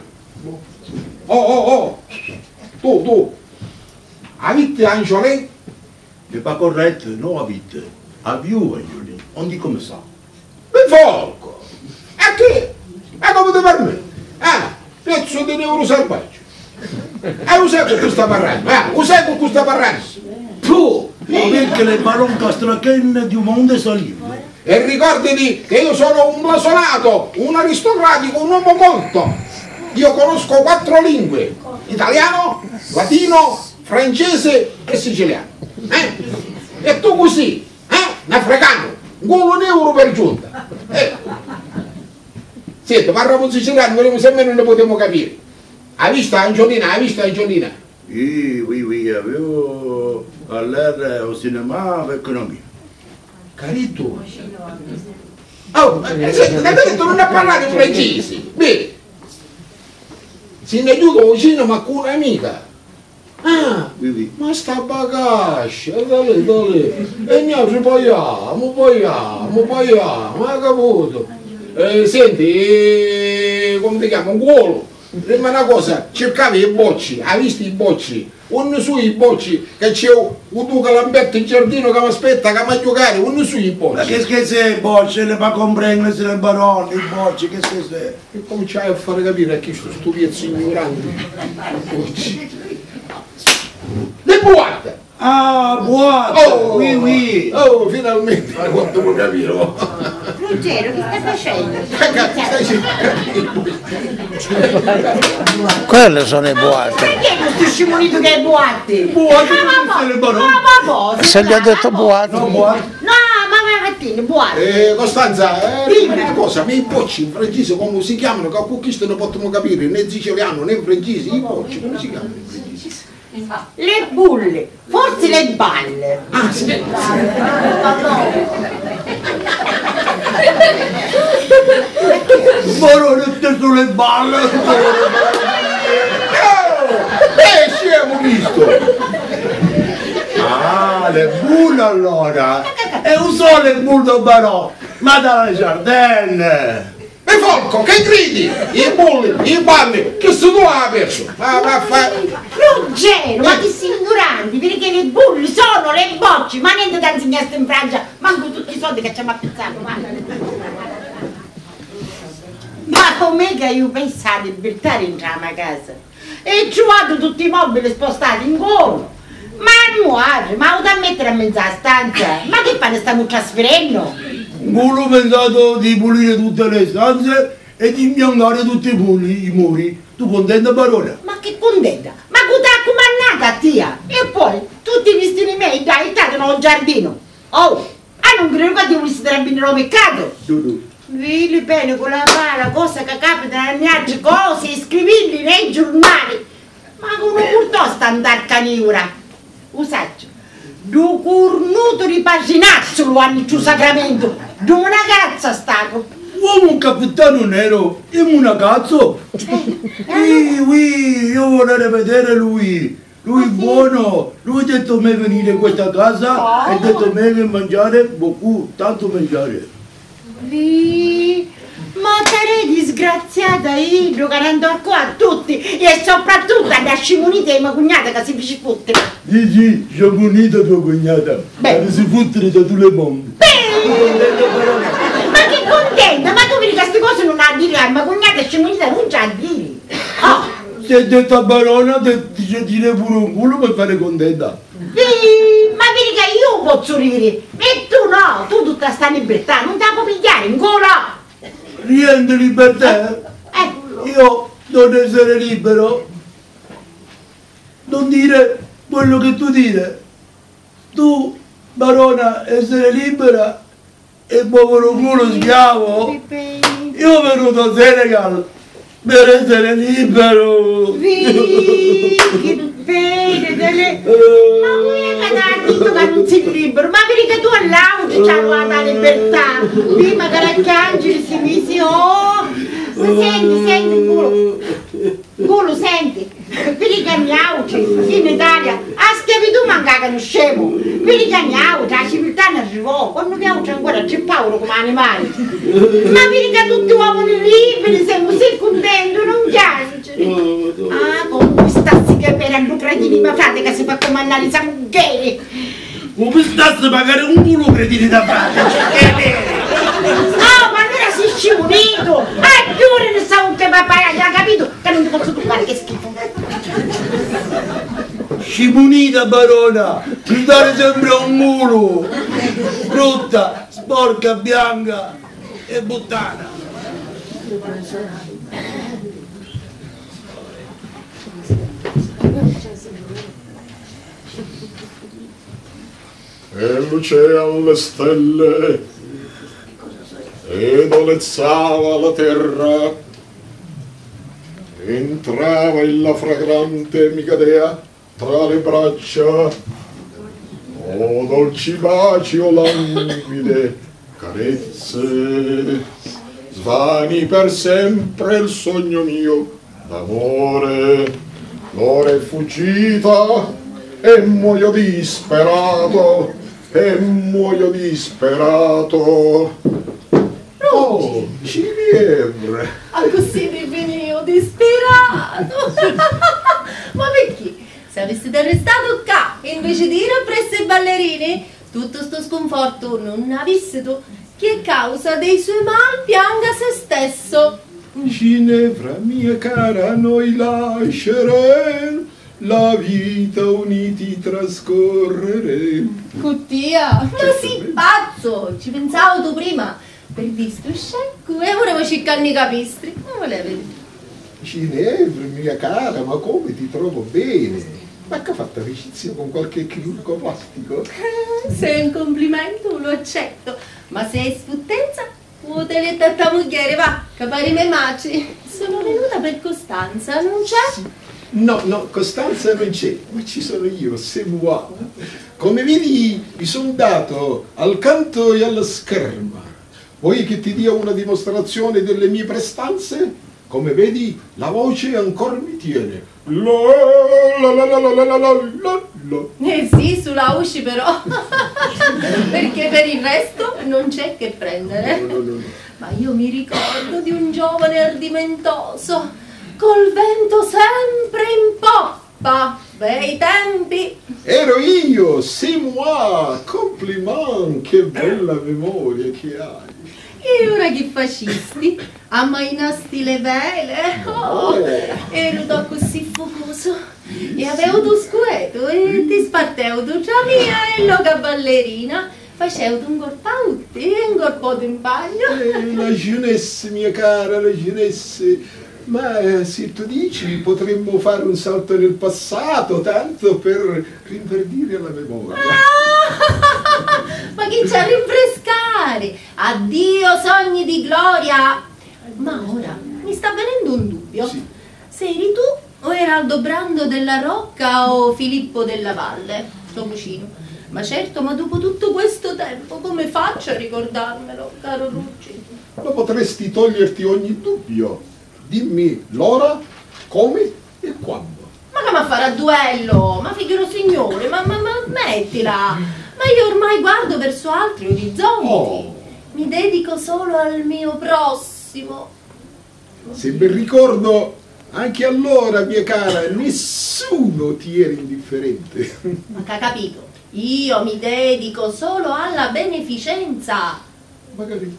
Speaker 5: Oh! Tu! Avete Angiolè?
Speaker 6: C'est pas correct, non avete. A più, Angiolino. On dit comme ça.
Speaker 5: Per forco! E che? E come ti permette? Pezzo di neuro selvaggio. E usai con questa parranza? Usai con questa parranza?
Speaker 6: Tu! Perché le baron castrachenne du monde salive.
Speaker 5: E ricordati che io sono un blasonato, un aristocratico, un uomo colto. Io conosco 4 lingue: italiano, latino, francese e siciliano. E tu così, un africano, un euro per giunta. Senti, parliamo in siciliano, vedremo se non ne potremo capire. Hai visto Angiolina?
Speaker 6: Oui, avevo all'air au cinéma avec un ami.
Speaker 5: Carito? Oh, senti, l'hai detto non ha parlato in francese. Bene. Si ne aiuto vicino ma con un'amica.
Speaker 6: Oui.
Speaker 5: Ma sta bagascia, dale. E noi paiamo, ma caputo. Senti, come ti chiama? Un cuolo. Ma una cosa, cercavi i bocci, hai visto i bocci? Uno su i bocci, che c'è un tuo calambetto in giardino che mi aspetta, che mi giocare, uno su i bocci.
Speaker 6: Ma che sei i bocci? Ne fa comprendere se le barone, i bocci, che sei?
Speaker 5: E cominciai a fare capire a chi sto piezzo ignorante. Bocci. Le boate!
Speaker 6: Ah, boate! Oui.
Speaker 5: Oh, finalmente quanto lo capirò.
Speaker 7: Ruggero, che stai facendo?
Speaker 5: Ragazzi, stai cercando.
Speaker 1: Quelle sono le boate.
Speaker 7: Perché questo scimonito che è boate?
Speaker 6: Boate, non le barone.
Speaker 7: Ma
Speaker 1: Se gli ho detto boate.
Speaker 6: No, boate.
Speaker 7: No, ma Martini, buono.
Speaker 5: Costanza, dimmi una cosa, ma i bocci in francese come si chiamano? Che con questo non possiamo capire, né siciliano né in francese, i bocci come si chiamano in francese?
Speaker 7: Le bulle, forse le balle.
Speaker 5: Ah, sì.
Speaker 6: Baronetta sulle balle!
Speaker 5: Ci abbiamo visto!
Speaker 6: Ah, le bulle allora! E non sono le bulle del Barò, ma dalle Giardenne!
Speaker 5: E Folco, che gridi? I bulli, i balli, che se tu hai perso?
Speaker 7: Ruggero, ma che sei ignoranti, perché le bulle sono le bocce, ma niente da insegnarsi in Francia, manco tutti i soldi che ci abbiamo appezzato, ma com'è che io pensavo di buttare in a casa? E ci vado tutti i mobili spostati in gomma. Ma da mettere a mezza stanza? Ma che fanno stanno trasferendo?
Speaker 6: Non ho pensato di pulire tutte le stanze e di imbiancare tutti i muri. Tu contenta, Barone?
Speaker 7: Ma che contenta? Ma che t'ha accomandata, tia? E poi, tutti i vestiti miei, dai, stanno al giardino. Oh, non credo che ti volessi trabinare al peccato? Vedi bene con la pala, cosa che capita nelle altre cose, scrivilli nei giornali. Ma come piuttosto andare caniura? Usaccio, due cornuto di paginazzo hanno il sacramento, dove una cazzo stato.
Speaker 6: Uomo un capitano nero, e una cazzo? Io vorrei vedere lui. Lui è buono, lui ha detto a me venire in questa casa e ha detto a me di mangiare, beaucoup, tanto mangiare.
Speaker 7: Ma sarei disgraziata io che andò qua a tutti e soprattutto alla scimunita di mia cognata che si fece fottere.
Speaker 6: Sì, scimunita tua cognata, che si fottere da tutte le bombe.
Speaker 7: Ma che contenta, ma tu vedi che queste cose non ha a dire a mia cognata scimunita, non c'ha a dire.
Speaker 6: Se hai detto a Barona, dice dire pure un culo per fare contenta.
Speaker 7: Sì, ma vedi che io posso ridere e tu no, tu tutta sta libertà, non te la puoi pigliare in culo.
Speaker 6: Niente libertà? Io devo essere libero. Non dire quello che tu dire. Tu, Barona, essere libera e povero culo schiavo. Io ho venuto a Senegal per essere libero.
Speaker 7: Che bene, ma voi hai detto che non sei libero, ma perché tu all'auto c'hai la libertà? Prima che l'arcangelo si mise, senti, culo, senti, vedi che all'auto in Italia, a schiavitù mancavano scemo, vedi che all'auto, la civiltà ne arrivò, quando abbiamo ancora c'è paura come animali, ma vedi che tutti uomini liberi, siamo così contenti, non piange. Come stassi che per lucratini mia frate che si fa comandare i sangugheri.
Speaker 6: Come stassi magari un culo cretini da frate,
Speaker 7: ma allora sei scimunito! Più ne sa un che papà, hai capito? Che non ti posso toccare, che schifo!
Speaker 6: Scimunita, Barona! Mi dare sempre un mulo! Brutta, sporca, bianca e buttana!
Speaker 9: E luce alle stelle ed olezzava la terra, entrava la fragrante Micadea tra le braccia, dolci baci o languide carezze, svani per sempre il sogno mio d'amore, l'ora è fuggita e muoio disperato, Oh, Ginevra!
Speaker 8: Così venivo disperato! Ma perché? Se avessi arrestato qua, invece di ir presso i ballerini, tutto sto sconforto non avessi tu, che causa dei suoi mal pianga se stesso.
Speaker 9: Ginevra mia cara, noi lasceremo la vita uniti trascorrere.
Speaker 8: Cuttia, ma sì pazzo, ci pensavo tu prima. Per visto scecco e volevo cercare i capistri, non volevi.
Speaker 5: Ginevra mia cara, ma come ti trovo bene? Ma che ha fatto amicizia con qualche chirurgo plastico?
Speaker 10: Se è un complimento lo accetto, ma se è sfuttenza, utile tattamugliere, va, capare me maci. Sono venuta per Costanza, non c'è?
Speaker 9: No, Costanza non c'è, ma ci sono io, c'est moi. Come vedi, mi sono dato al canto e alla scherma. Vuoi che ti dia una dimostrazione delle mie prestanze? Come vedi, la voce ancora mi tiene.
Speaker 10: Sì, sulla usci però. Perché per il resto non c'è che prendere.
Speaker 9: No.
Speaker 10: Ma io mi ricordo di un giovane ardimentoso, col vento sempre in poppa, bei tempi.
Speaker 9: Ero io, c'est moi, compliment, che bella memoria che hai.
Speaker 10: E ora che fascisti, ammainasti le vele, ero da così focoso, e avevo tu scueto, e ti spartevo tu già mia, e loca ballerina, facevo un corpauti, e un corpo in bagno.
Speaker 9: La jeunesse, mia cara, la jeunesse. Ma se tu dici potremmo fare un salto nel passato, tanto per rinverdire la memoria.
Speaker 10: Ma chi c'ha a rinfrescare? Addio sogni di gloria! Ma ora mi sta venendo un dubbio.
Speaker 9: Sì.
Speaker 10: Se eri tu o era Aldo Brando della Rocca o Filippo della Valle, tuo vicino. Ma certo, ma dopo tutto questo tempo come faccio a ricordarmelo, caro Rucci?
Speaker 9: Ma potresti toglierti ogni dubbio. Dimmi l'ora, come e quando.
Speaker 10: Ma come a fare a duello? Ma figuro signore, ma mettila! Ma io ormai guardo verso altri orizzonti. Mi dedico solo al mio prossimo.
Speaker 9: Se ben ricordo, anche allora, mia cara, nessuno ti era indifferente.
Speaker 10: Ma che ha capito? Io mi dedico solo alla beneficenza.
Speaker 9: Magari.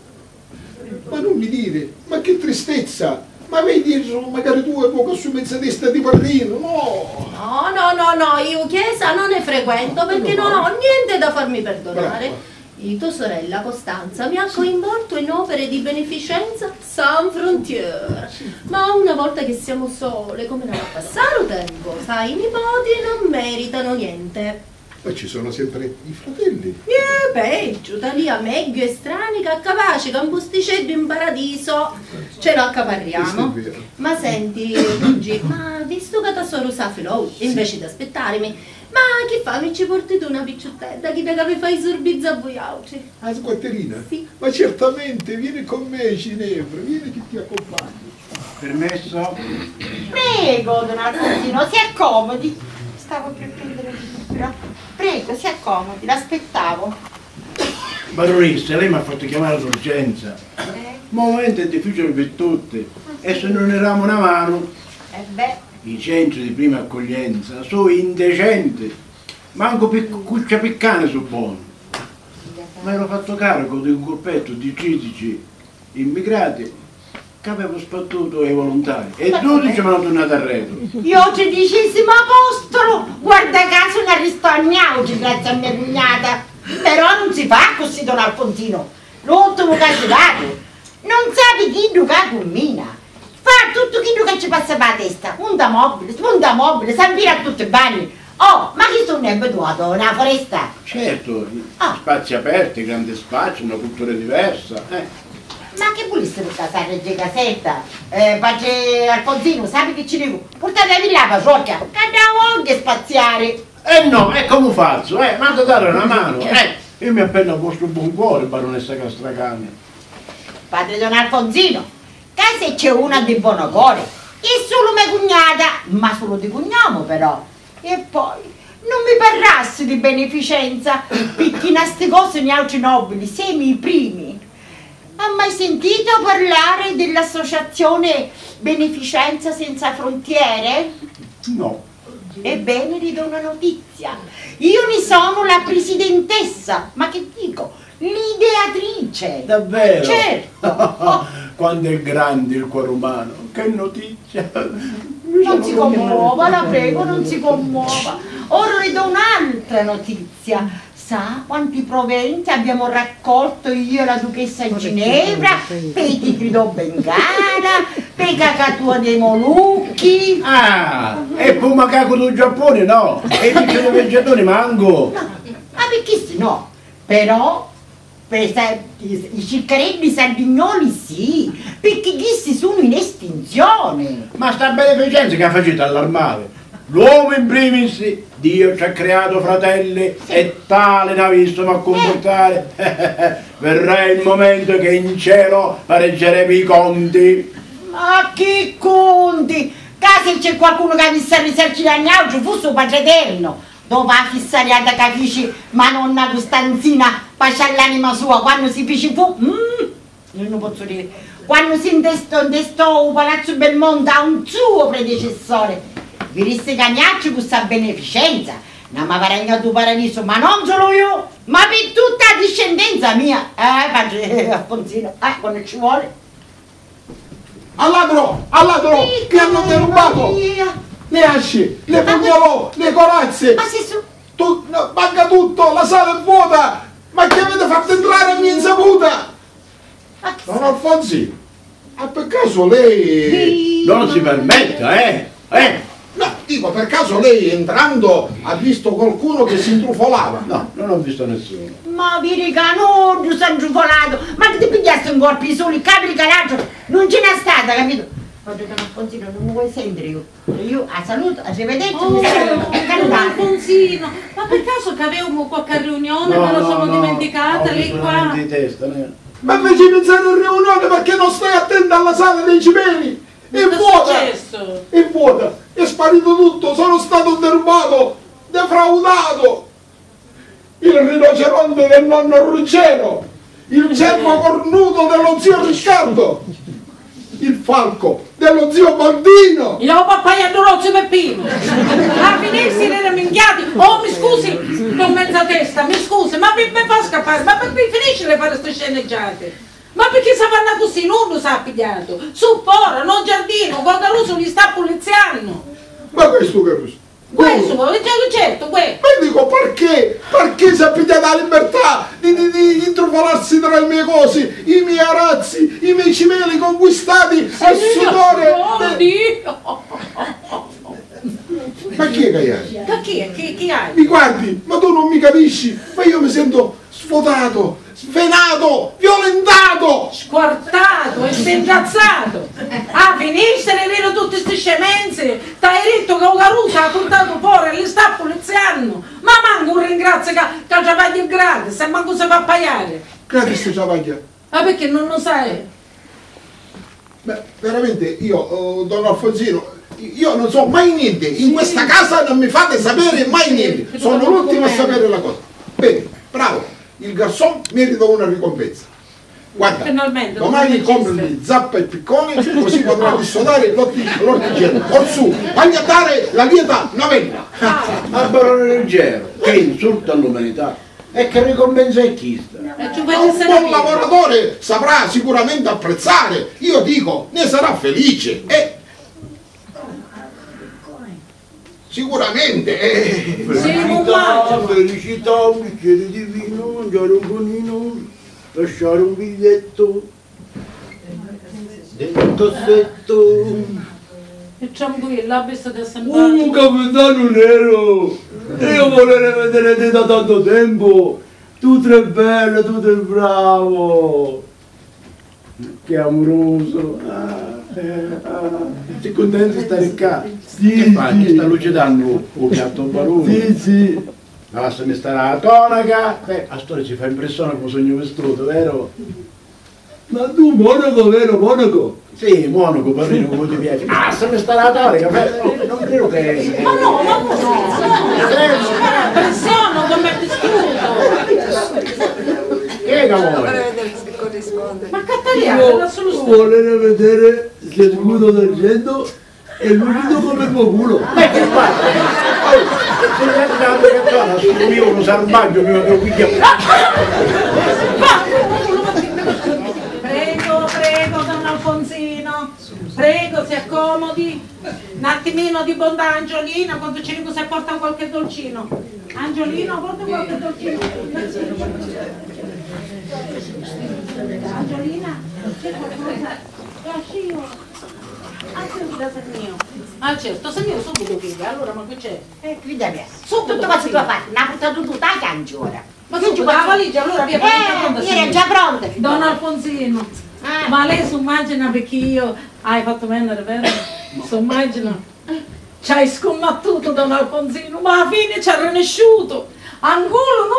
Speaker 9: Ma non mi dire, ma che tristezza! Ma vedi, magari tu hai poco su mezza testa di pallino, no!
Speaker 10: No, io chiesa non ne frequento perché non ho niente da farmi perdonare. E tua sorella Costanza mi ha coinvolto in opere di beneficenza sans frontiere. Ma una volta che siamo sole, come non va a passare tempo? Sai, i nipoti non meritano niente.
Speaker 9: Ma ci sono sempre i fratelli.
Speaker 10: Peggio, da lì a meglio estranei che capaci che un posticetto in paradiso ce lo accaparriamo. Ma senti, Luigi, ma visto che tesoro sa filò, invece di aspettarmi, ma che fa? Mi ci porti tu una picciottetta che mi fai i sorbizzi a voi altri?
Speaker 9: La squatterina?
Speaker 10: Sì.
Speaker 9: Ma certamente, vieni con me, Ginevra, vieni che ti accompagno.
Speaker 1: Permesso?
Speaker 7: Prego, don Alfonsino, si accomodi. Stavo per prendere il libro. Prego, si accomodi, l'aspettavo.
Speaker 1: Baronessa, lei mi ha fatto chiamare d'urgenza. Momento è difficile per tutti. E se non eravamo una mano, i centri di prima accoglienza sono indecenti. Manco cuccia piccane su buono. Mi ero fatto carico di un gruppetto di critici immigrati che avevo sbattuto ai volontari e 12 mi hanno tornato arredo.
Speaker 7: Io 13° apostolo, guarda caso ne risparmiamo grazie a mia cognata. Però non si fa così, don Alfonsino. L'ultimo candidato non sape chi duca commina. Fa tutto chi che ci passa per la testa. Punta mobile, s'avvira a tutti i bagni. Oh, ma chi sono abituato? Una foresta?
Speaker 1: Certo, spazi aperti, grandi spazi, una cultura diversa.
Speaker 7: Ma che volesse per casa Reggio Casetta? Padre Alfonsino, sappi che ci dico? Portatevi là, parrocchia, che ne voglio spaziare.
Speaker 1: No, è come faccio, manda dare una mano, io mi appello al vostro buon cuore, baronessa Castracani.
Speaker 7: Padre Don Alfonsino, che se c'è una di buon cuore, è solo mia cognata, ma solo di cognome però. E poi, non mi parlassi di beneficenza, perché in queste cose ne altri nobili, siamo i primi. Ha mai sentito parlare dell'associazione Beneficenza Senza Frontiere?
Speaker 1: No.
Speaker 7: Ebbene, vi do una notizia. Io ne sono la presidentessa, ma che dico, l'ideatrice.
Speaker 1: Davvero?
Speaker 7: Certo.
Speaker 1: Quando è grande il cuore umano, che notizia.
Speaker 7: Non si commuova, la prego, non si commuova. Ora le do un'altra notizia. Sa quanti proventi abbiamo raccolto io e la duchessa Ginevra per i tigri do Bengala, per i cacatua dei Molucchi.
Speaker 1: E poi macaco del Giappone no, e i piccoli viaggiatori manco.
Speaker 7: Ma perché se no? Però i ciccarelli sardignoli sì, perché questi sono in estinzione.
Speaker 1: Ma sta beneficenza che facete allarmare? L'uomo in primis, Dio ci ha creato fratelli e tale ne ha visto ma comportare. Verrà il momento che in cielo pareggeremo i conti.
Speaker 7: Ma che conti? Se c'è qualcuno che ha visto il risercito agli altri, fosse un padre eterno. Dopo la fissariata che fece ma nonna Costanzina, pace all'anima sua, quando si fece fu... io non posso dire. Quando si intestò il Palazzo Belmonte a un suo predecessore, vi risse cagnacci con questa beneficenza. Non mi avrà regnato paradiso, ma non solo io, ma per tutta la discendenza mia. Padre Alfonsino, quando ci vuole.
Speaker 5: Al ladro, che hanno derubato le asce, le pugnalò, le corazze.
Speaker 7: Ma se su...
Speaker 5: manca tutto, la sala è vuota. Ma che avete fatto entrare a mia insaputa? Don Alfonsino, per caso lei...
Speaker 1: Non si permetta,
Speaker 5: No, dico, per caso lei entrando ha visto qualcuno che si intrufolava?
Speaker 1: No, non ho visto nessuno.
Speaker 7: Ma vi riga, no, giù sono giufolato. Ma che ti pigliasse un corpo solo, il capo di calaggio? Non ce n'è stata, capito? Oggi Don Alfonsino non mi vuoi sentire io. Io a saluto, arrivederci, mi sono
Speaker 2: Don Alfonsino, ma per caso che avevamo qualche riunione, me lo sono dimenticata lì qua?
Speaker 1: Di testa,
Speaker 5: Ma invece pensare a riunione perché non stai attento alla sala dei cimeli? È vuota, è sparito tutto, sono stato derubato, defraudato. Il rinoceronte del nonno Ruggero, il cervo cornuto dello zio Riccardo, il falco dello zio Baldino.
Speaker 2: Io pappaia lo zio Peppino. A finirsi le minchiati. Oh, mi scusi, non mezza testa, mi scusi, ma mi fa scappare, ma per finisci le fare queste sceneggiate? Ma perché si fanno così? Non lo sa pigliato. Su fora, non giardino, guarda lui gli sta puliziano.
Speaker 5: Ma questo che è?
Speaker 2: Questo, certo, questo.
Speaker 5: Ma dico, perché? Perché si è pigliata la libertà di intrufolarsi tra le mie cose, i miei arazzi, i miei cimeli conquistati a sudore? Ma chi è che hai?
Speaker 2: Ma chi è? Chi hai?
Speaker 5: Mi guardi, ma tu non mi capisci, ma io mi sento sfotato, svenato, violentato,
Speaker 2: squartato e sembrazzato. Finisce le vero tutte queste scemenze. T'hai detto che un caruso ha portato fuori e le sta puliziano. Ma manco un ringrazio che travaglia il gratis, se manco si fa pagare.
Speaker 5: Gratis travaglia?
Speaker 2: Ma perché non lo sai?
Speaker 5: Beh, veramente io, Don Alfonsino, io non so mai niente, in questa casa non mi fate sapere mai niente, sono l'ultimo a sapere la cosa. Bene, bravo, il garçon merita una ricompensa. Guarda, domani comprami zappa e piccone, così potrà dissodare l'orticello. Orsù, fagli a dare la lieta novella.
Speaker 1: Ma barone Ruggero, che insulta all'umanità. E che ricompensa è chista?
Speaker 5: Un buon lavoratore saprà sicuramente apprezzare, io dico, ne sarà felice. Sicuramente.
Speaker 1: Felicità, un bicchiere di vino, mangiare un panino, lasciare un biglietto dentro il cassetto.
Speaker 2: E tranquilla, visto che sembra...
Speaker 6: capitano nero! Io volevo vedere te da tanto tempo! Tu sei bello, tu sei bravo!
Speaker 1: Che amoroso! Sei contento di stare qua?
Speaker 6: Sì,
Speaker 1: che fai?
Speaker 6: sì.
Speaker 1: Che sta lucidando un piatto barone?
Speaker 6: Sì, sì!
Speaker 1: Lasciami stare alla tonaca! A storia ci fa impressione come sogno vestuto, vero?
Speaker 6: Ma tu monaco, vero monaco?
Speaker 1: Sì, monaco, padrino, come ti piace. Lasciami stare alla tonaca! Non credo che...
Speaker 2: Ma no, pressione come discuto!
Speaker 1: Che vuoi?
Speaker 2: Ma Cattariano,
Speaker 6: Io volevo vedere se il scudo d'argento è lucido come il tuo culo.
Speaker 1: Ma che fai? Io uno salvaggio mi devo pigliare.
Speaker 2: Prego, Don Alfonsino. Prego, si accomodi. Un attimino di bontà, Angiolina, quando ci dico se porta qualche dolcino. Angiolino, porta qualche dolcino. Angiolina, c'è qualcosa? Lascio io. Ah certo, se io subito figlia, allora ma che c'è?
Speaker 7: Figlia mia,
Speaker 2: Subito
Speaker 7: tutto cosa tua parte, l'ha portato tutta la cancia ora.
Speaker 2: Ma subito la valigia, allora via pronta.
Speaker 7: Era già pronta.
Speaker 2: Don Alfonsino, ma lei si immagina perché io hai fatto vendere, vero? Si immagina? Ci hai scombattuto Don Alfonsino, ma alla fine ci ha rinesciuto. Angulo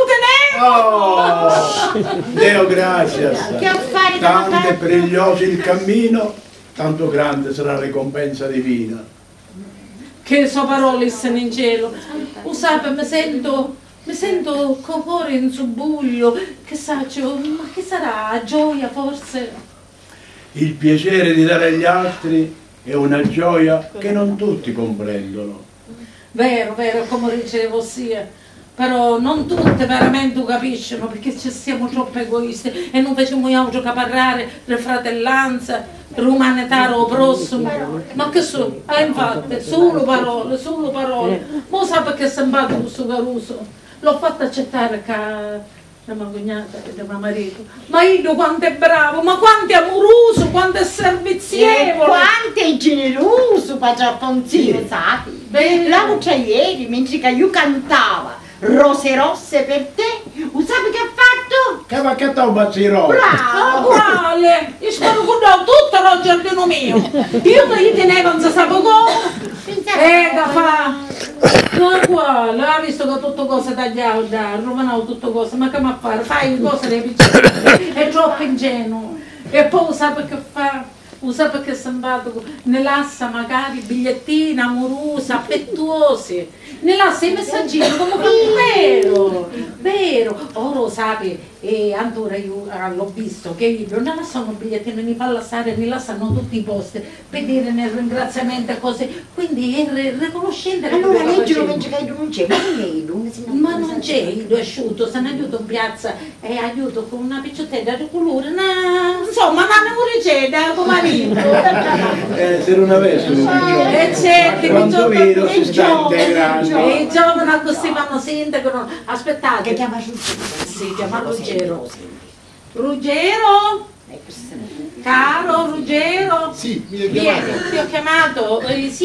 Speaker 2: non tenevo!
Speaker 1: Oh, Deo grazie.
Speaker 7: Che affari che
Speaker 1: Tanto è
Speaker 7: fare?
Speaker 1: prezioso il cammino, tanto grande sarà la ricompensa divina.
Speaker 2: Che so parole sono in cielo. Usate, mi sento cuore in subbuglio, che saccio, ma che sarà? Gioia forse?
Speaker 1: Il piacere di dare agli altri è una gioia che non tutti comprendono.
Speaker 2: Vero, vero, come dicevo sia. Però non tutte veramente capiscono perché ci siamo troppo egoisti e non facciamo auto caparrare per fratellanza, per umanità o prossimo. Ma che so? Infatti, solo parole, solo parole. Ma sa perché si è imbattuto questo Caruso? L'ho fatto accettare da mia cognata e da mio marito. Ma io quanto è bravo, ma quanto è amoroso, quanto è servizievole.
Speaker 7: Quanto è generoso, Padre Alfonsino, sai? La voce ieri, mentre io cantava Rose rosse per te, sai che ha fatto?
Speaker 1: Che vacchetto un bazziro?
Speaker 2: Bravo! Quale? Io spero che ho tutto lo giardino mio. Io non gli tenevo, non si sa come. Che fa? Ma quale? Ha visto che tutto cose tagliato da rovinavo tutto cose, ma che mi fare? Fai cose dei piccoli. È troppo ingenuo. E poi sa perché fa? Usa perché è andato nell'assa magari bigliettini amorosi, affettuosi, nell'assa i messaggini come vero, vero. Ora sapi, e ancora io l'ho visto che io non lasciano bigliettini, mi fa lasciare, mi lasciano tutti i posti per dire nel ringraziamento e cose, quindi è riconoscente.
Speaker 7: Allora leggilo mentre che non c'è,
Speaker 2: ma non c'è il asciutto, se ne aiuto in piazza e aiuto con una picciotella di colore, insomma, ma non riceve come
Speaker 1: se non avessero
Speaker 2: certo,
Speaker 1: quanto vero si sta integrando.
Speaker 2: I giovani così vanno sindaco, aspettate. Che chiama si chiama Ruggero. Ruggero? Caro Ruggero?
Speaker 9: Sì, mi hai
Speaker 2: Vieni,
Speaker 9: chiamato.
Speaker 2: ti ho chiamato.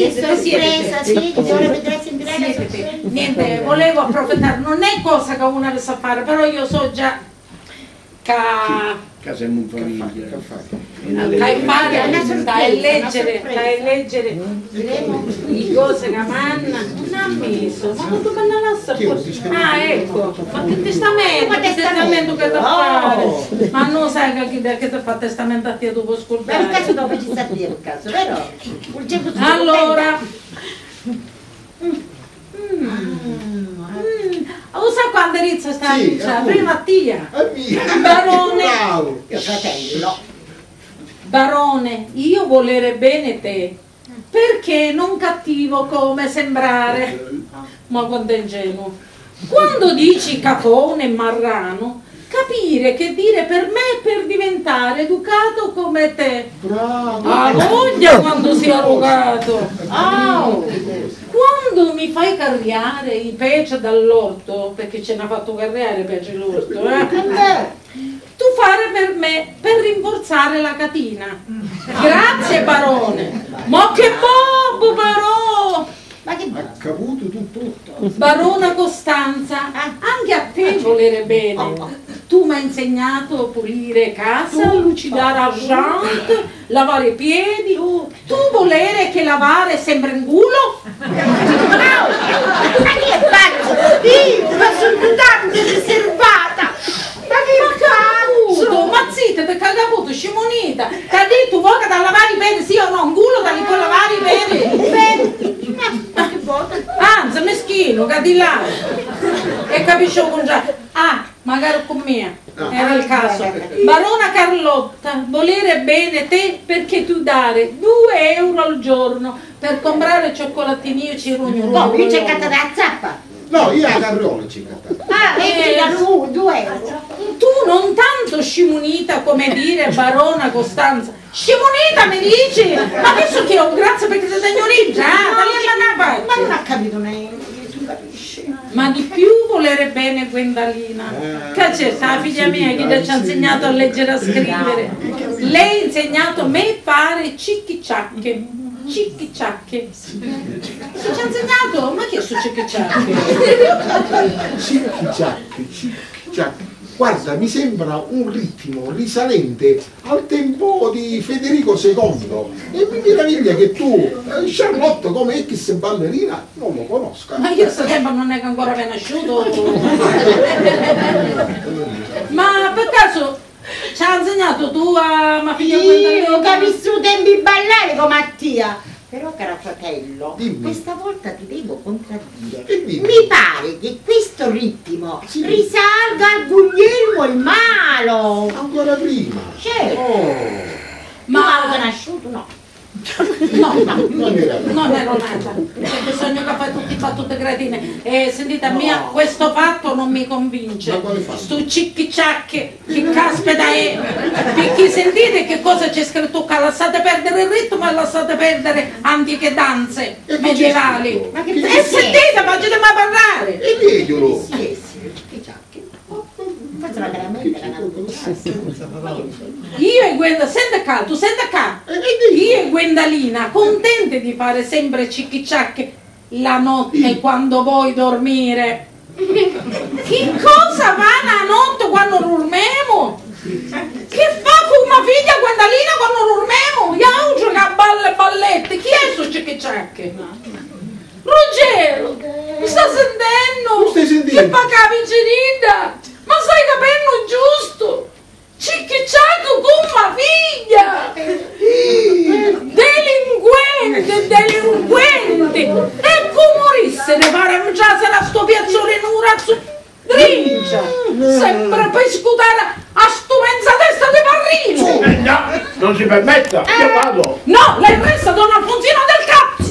Speaker 2: Niente, volevo approfittare, non è cosa che uno le sa fare, però io so già
Speaker 1: Che siamo in famiglia.
Speaker 2: Dai leggere le cose che manna non ha messo, ma tutto me la lascia fuori. Ah ecco, ma che testamento che da fare? Ma non sai che ti fa testamento a te dopo scordare.
Speaker 7: Per caso dopo ci sta il caso, vero?
Speaker 2: Allora lo sa quando inizia sta prima Mattia Barone,
Speaker 7: mio fratello.
Speaker 2: Barone, io volere bene te, perché non cattivo come sembrare. Ma quanto è ingenuo. Quando dici cafone e marrano, capire che dire per me per diventare educato come te.
Speaker 9: Bravo!
Speaker 2: A voglia quando sei arrogato. Quando mi fai carriare i pece dall'orto, perché ce n'ha fatto carriare i pece l'orto, tu fare per me per rinforzare la catina. Grazie Barone. Ma che bobo però!
Speaker 7: Ma che
Speaker 9: Ha caputo tutto.
Speaker 2: Barona Costanza, anche a te volere bene. Tu mi hai insegnato a pulire casa, lucidare argent, lavare i piedi. Tu volere che lavare sembra in culo?
Speaker 7: Ma che faccio? Io sono tanto riservata. Ma che cazzo?
Speaker 2: Ma zitta, perché hai caputo, scimonita. Ti ha detto vuoi che da lavare i piedi, sì o no? Un culo da li puoi lavare i piedi? Anzi, meschino, che di là. E capisci con già. Magari con me. Era il caso. Barona Carlotta, volere bene te perché tu dare 2 euro al giorno per comprare cioccolatini e cirugno.
Speaker 7: No, io c'è cattata la zappa.
Speaker 9: No, io a Carriola c'è cattato.
Speaker 7: E da 2 euro.
Speaker 2: Tu non tanto scimunita come dire Barona Costanza. Scimunita mi dici? Ma adesso che ho grazie perché sei signorita,
Speaker 7: Ma non ha capito neanche, tu capisci?
Speaker 2: ma di più volere bene Gwendalina. Che c'è sta figlia mia che ti ha insegnato a leggere e a scrivere. Lei ha insegnato a me a fare cicchi-ciacche. Cicchi ciacchi. Si ci ha insegnato? Ma chi è su cicchi ciacchi?
Speaker 9: Cicchi-ciacchi. Guarda, mi sembra un ritmo risalente al tempo di Federico II e mi meraviglia che tu, Charlotte, come ex ballerina, non lo conosca.
Speaker 2: Ma io questo tempo non è che ancora ben nasciuto. Ma per caso ci ha insegnato tu a mia figlia
Speaker 7: Io che ho vissuto tempi ballare con Mattia. Però, caro fratello,
Speaker 9: Dimmi.
Speaker 7: questa volta ti devo contraddire.
Speaker 9: Dimmi.
Speaker 7: Mi pare che questo ritmo risalga al Guglielmo il Malo.
Speaker 9: Ancora prima.
Speaker 7: Certo.
Speaker 2: Ma-
Speaker 7: Ma nasciuto no.
Speaker 2: No,
Speaker 9: Non era
Speaker 2: non ero nata. C'è bisogno che fai tutti battute cretine. E sentite, a mia questo fatto non mi convince.
Speaker 9: Ma quale fatto?
Speaker 2: Stu cicchi ciacchi, che caspita è? Perché sentite che cosa c'è scritto qua? Lasciate perdere il ritmo e lasciate perdere antiche danze
Speaker 9: E che
Speaker 2: medievali.
Speaker 9: c'è scritto?
Speaker 7: Ma che
Speaker 2: E
Speaker 7: c'è?
Speaker 2: sentite, facete mai parlare.
Speaker 9: E vediolo.
Speaker 7: Sì. Che giacche. Forse la veramente la
Speaker 2: Io e Gwenda, senta qua, tu senta qua. Io e Gwendalina, contente di fare sempre cicchi ciacchi la notte quando vuoi dormire. Che cosa va la notte quando dormiamo? Che fa con mia figlia Gwendalina quando dormiamo? Io gioca a ballette, chi è su cicchi ciacchi? Ruggero, mi sta sentendo?
Speaker 9: Mi stai sentendo?
Speaker 2: Che fa capicinita? Ma stai capendo giusto? Cicchiacciato con mia figlia! Delinquente! E come morisse ne pare già se la sto piazzone in un razzo grincia! Sempre per scutare a sto mezza testa di parrino!
Speaker 1: No, non si permetta, io vado.
Speaker 2: No, lei resta Don Alfonsino del cazzo!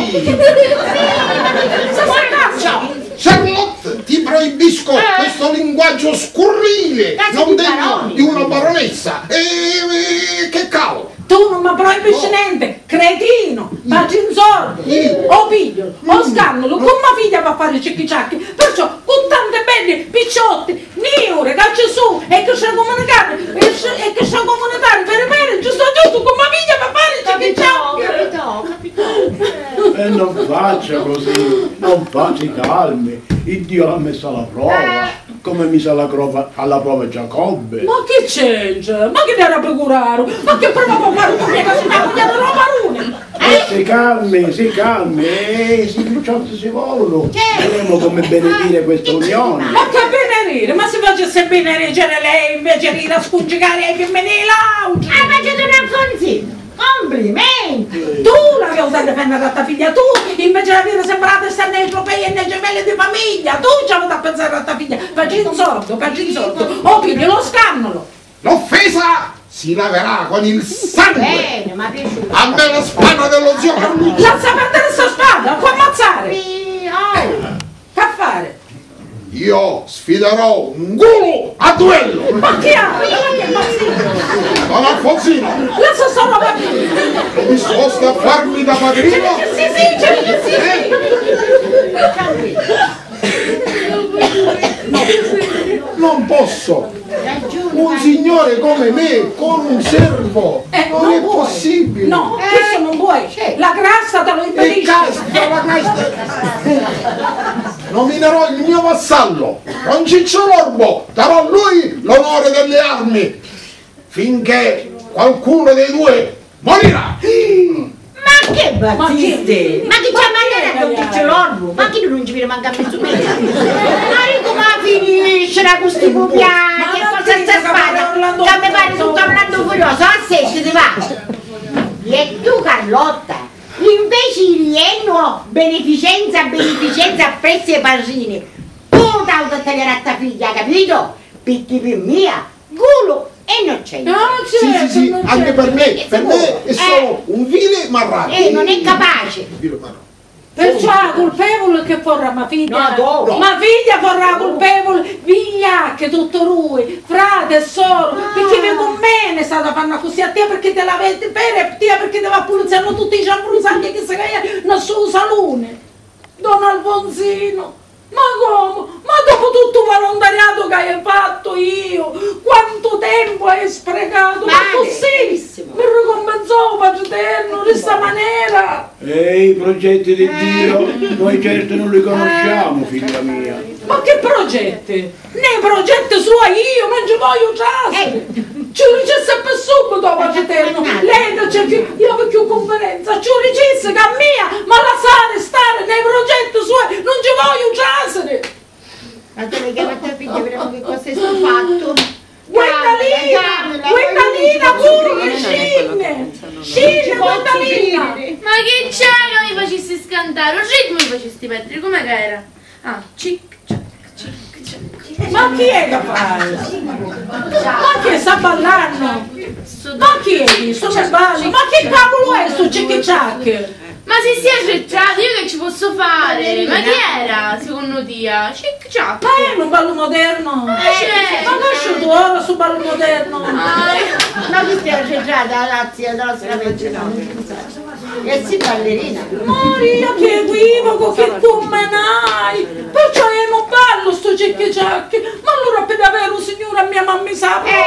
Speaker 5: Charlotte, ti proibisco questo linguaggio scurrile,
Speaker 7: Cazzo
Speaker 5: non
Speaker 7: di
Speaker 5: degno
Speaker 7: parole.
Speaker 5: di una baronessa. Che cavolo!
Speaker 2: Tu non mi proibisci niente, cretino, pacinzordo, o piglio, o scannolo, con mia figlia va a fare i cicchi-ciacchi, perciò con tante belle picciotte, niure, caccia su, e che c'è comunicare, e che c'è comunicare, per giusto con mia figlia va a fare i cicchi-ciacchi.
Speaker 7: Capito.
Speaker 1: E non faccia così, non faccia, calmi. Il Dio l'ha messo alla prova, come mise alla prova Giacobbe.
Speaker 2: Ma che c'entra? Ma che deve procurare? Ma che prova a fare con me che si dà la roba?
Speaker 1: Si calmi, si picciotti si volano. Vedremo come benedire questa unione.
Speaker 2: Ma che benedire? Ma se facesse benedire lei invece di nascungicare ai femminili l'auge?
Speaker 7: Ah, ma c'è Don Alfonsino! Complimenti!
Speaker 2: Tu l'avevi usato difendere la tua figlia, tu invece di avere sembrato stare nei tropei e nei gemelli di famiglia, tu ci avevi da pensare alla tua figlia, facci in sordo, o pigli lo scannolo.
Speaker 5: L'offesa si laverà con il sangue!
Speaker 7: Bene, ma piaciuto!
Speaker 5: A me la spada dello zio Carluccio!
Speaker 2: Lascia perdere questa spada, può ammazzare!
Speaker 7: Oh.
Speaker 2: Che fare?
Speaker 5: Io sfiderò un guru a duello!
Speaker 2: Ma che ha? Ma che impazzito?
Speaker 5: Don Alfonsino!
Speaker 2: Lascia solo padrino!
Speaker 5: Disposto a farmi da padrino? Non posso! Un signore come me con un servo! Non è
Speaker 2: puoi.
Speaker 5: possibile!
Speaker 2: No, questo non vuoi! La grassa te lo
Speaker 5: E
Speaker 2: impedisce!
Speaker 5: casta la casta! Nominerò il mio vassallo, Don Ciccio Lorbo, darò a lui l'onore delle armi, finché qualcuno dei due morirà!
Speaker 7: Ma che battiste! Ma chi ci ha mandato a Don Ciccio Lorbo? Ma chi non ci viene manca a mezzo mese? Ma come finisce la questi pupiani? Che cosa sta spada? Che mi pare tutto Orlando Furioso, a sé si va! E tu Carlotta, invece di rienno beneficenza apprezzi ai parrini, tu t'hai da tagliare a tua figlia, capito? Perché per mia, culo e non c'è.
Speaker 5: Sì, anche per me è solo un vile marrano.
Speaker 7: Non è capace.
Speaker 5: Vile marrano.
Speaker 2: Perciò colpevole che forra mia figlia,
Speaker 7: No.
Speaker 2: ma figlia forra colpevole, vigliacche tutto lui, frate e solo, perché vi con me ne state fanno così a te perché te l'avete per te perché te va a pulizzare tutti i ciamprusanti che si caia nel suo salone. Don Alfonsino, ma come? Ma dopo dopo tutto il volontariato che hai fatto io, quanto tempo hai sprecato, ma così mi ricompensò Padre Eterno di questa maniera.
Speaker 1: E i progetti di Dio noi certo non li conosciamo, figlia mia.
Speaker 2: Ma che progetti? Nei progetti suoi io non ci voglio trasferire. Ci dicesse per subito, Padre Eterno. Lei non c'è più, io ho più conferenza. Ci dicesse che a mia, ma lasciare stare nei progetti suoi, non ci voglio trasferire.
Speaker 7: Ma te le chiami a te figlia, vediamo che cosa è stato fatto.
Speaker 2: Gwendalina, pure Scine, Gwendalina.
Speaker 8: Ma che c'è che mi facessi scantare? Un ritmo mi facessi perdere, com'è che era? Ah, cic, cic, cic, cic.
Speaker 2: Ma chi è che fa? Ma chi sta ballando? Ma chi è? Sto ballo? Ma che cavolo è sto cic-ciac?
Speaker 8: Ma si sia cercato, io che ci posso fare? Ma chi era, secondo te? Cic ciac.
Speaker 2: Ma è un ballo moderno? Ma lascia tu ora su ballo moderno?
Speaker 7: Ma chi stai cercata, grazie, dalla sua e si ballerina.
Speaker 2: Maria, che equivoco, che tu menai! Perciò io non ballo sto cic-ciac. Ma allora per davvero, signora, mia mamma mi sa.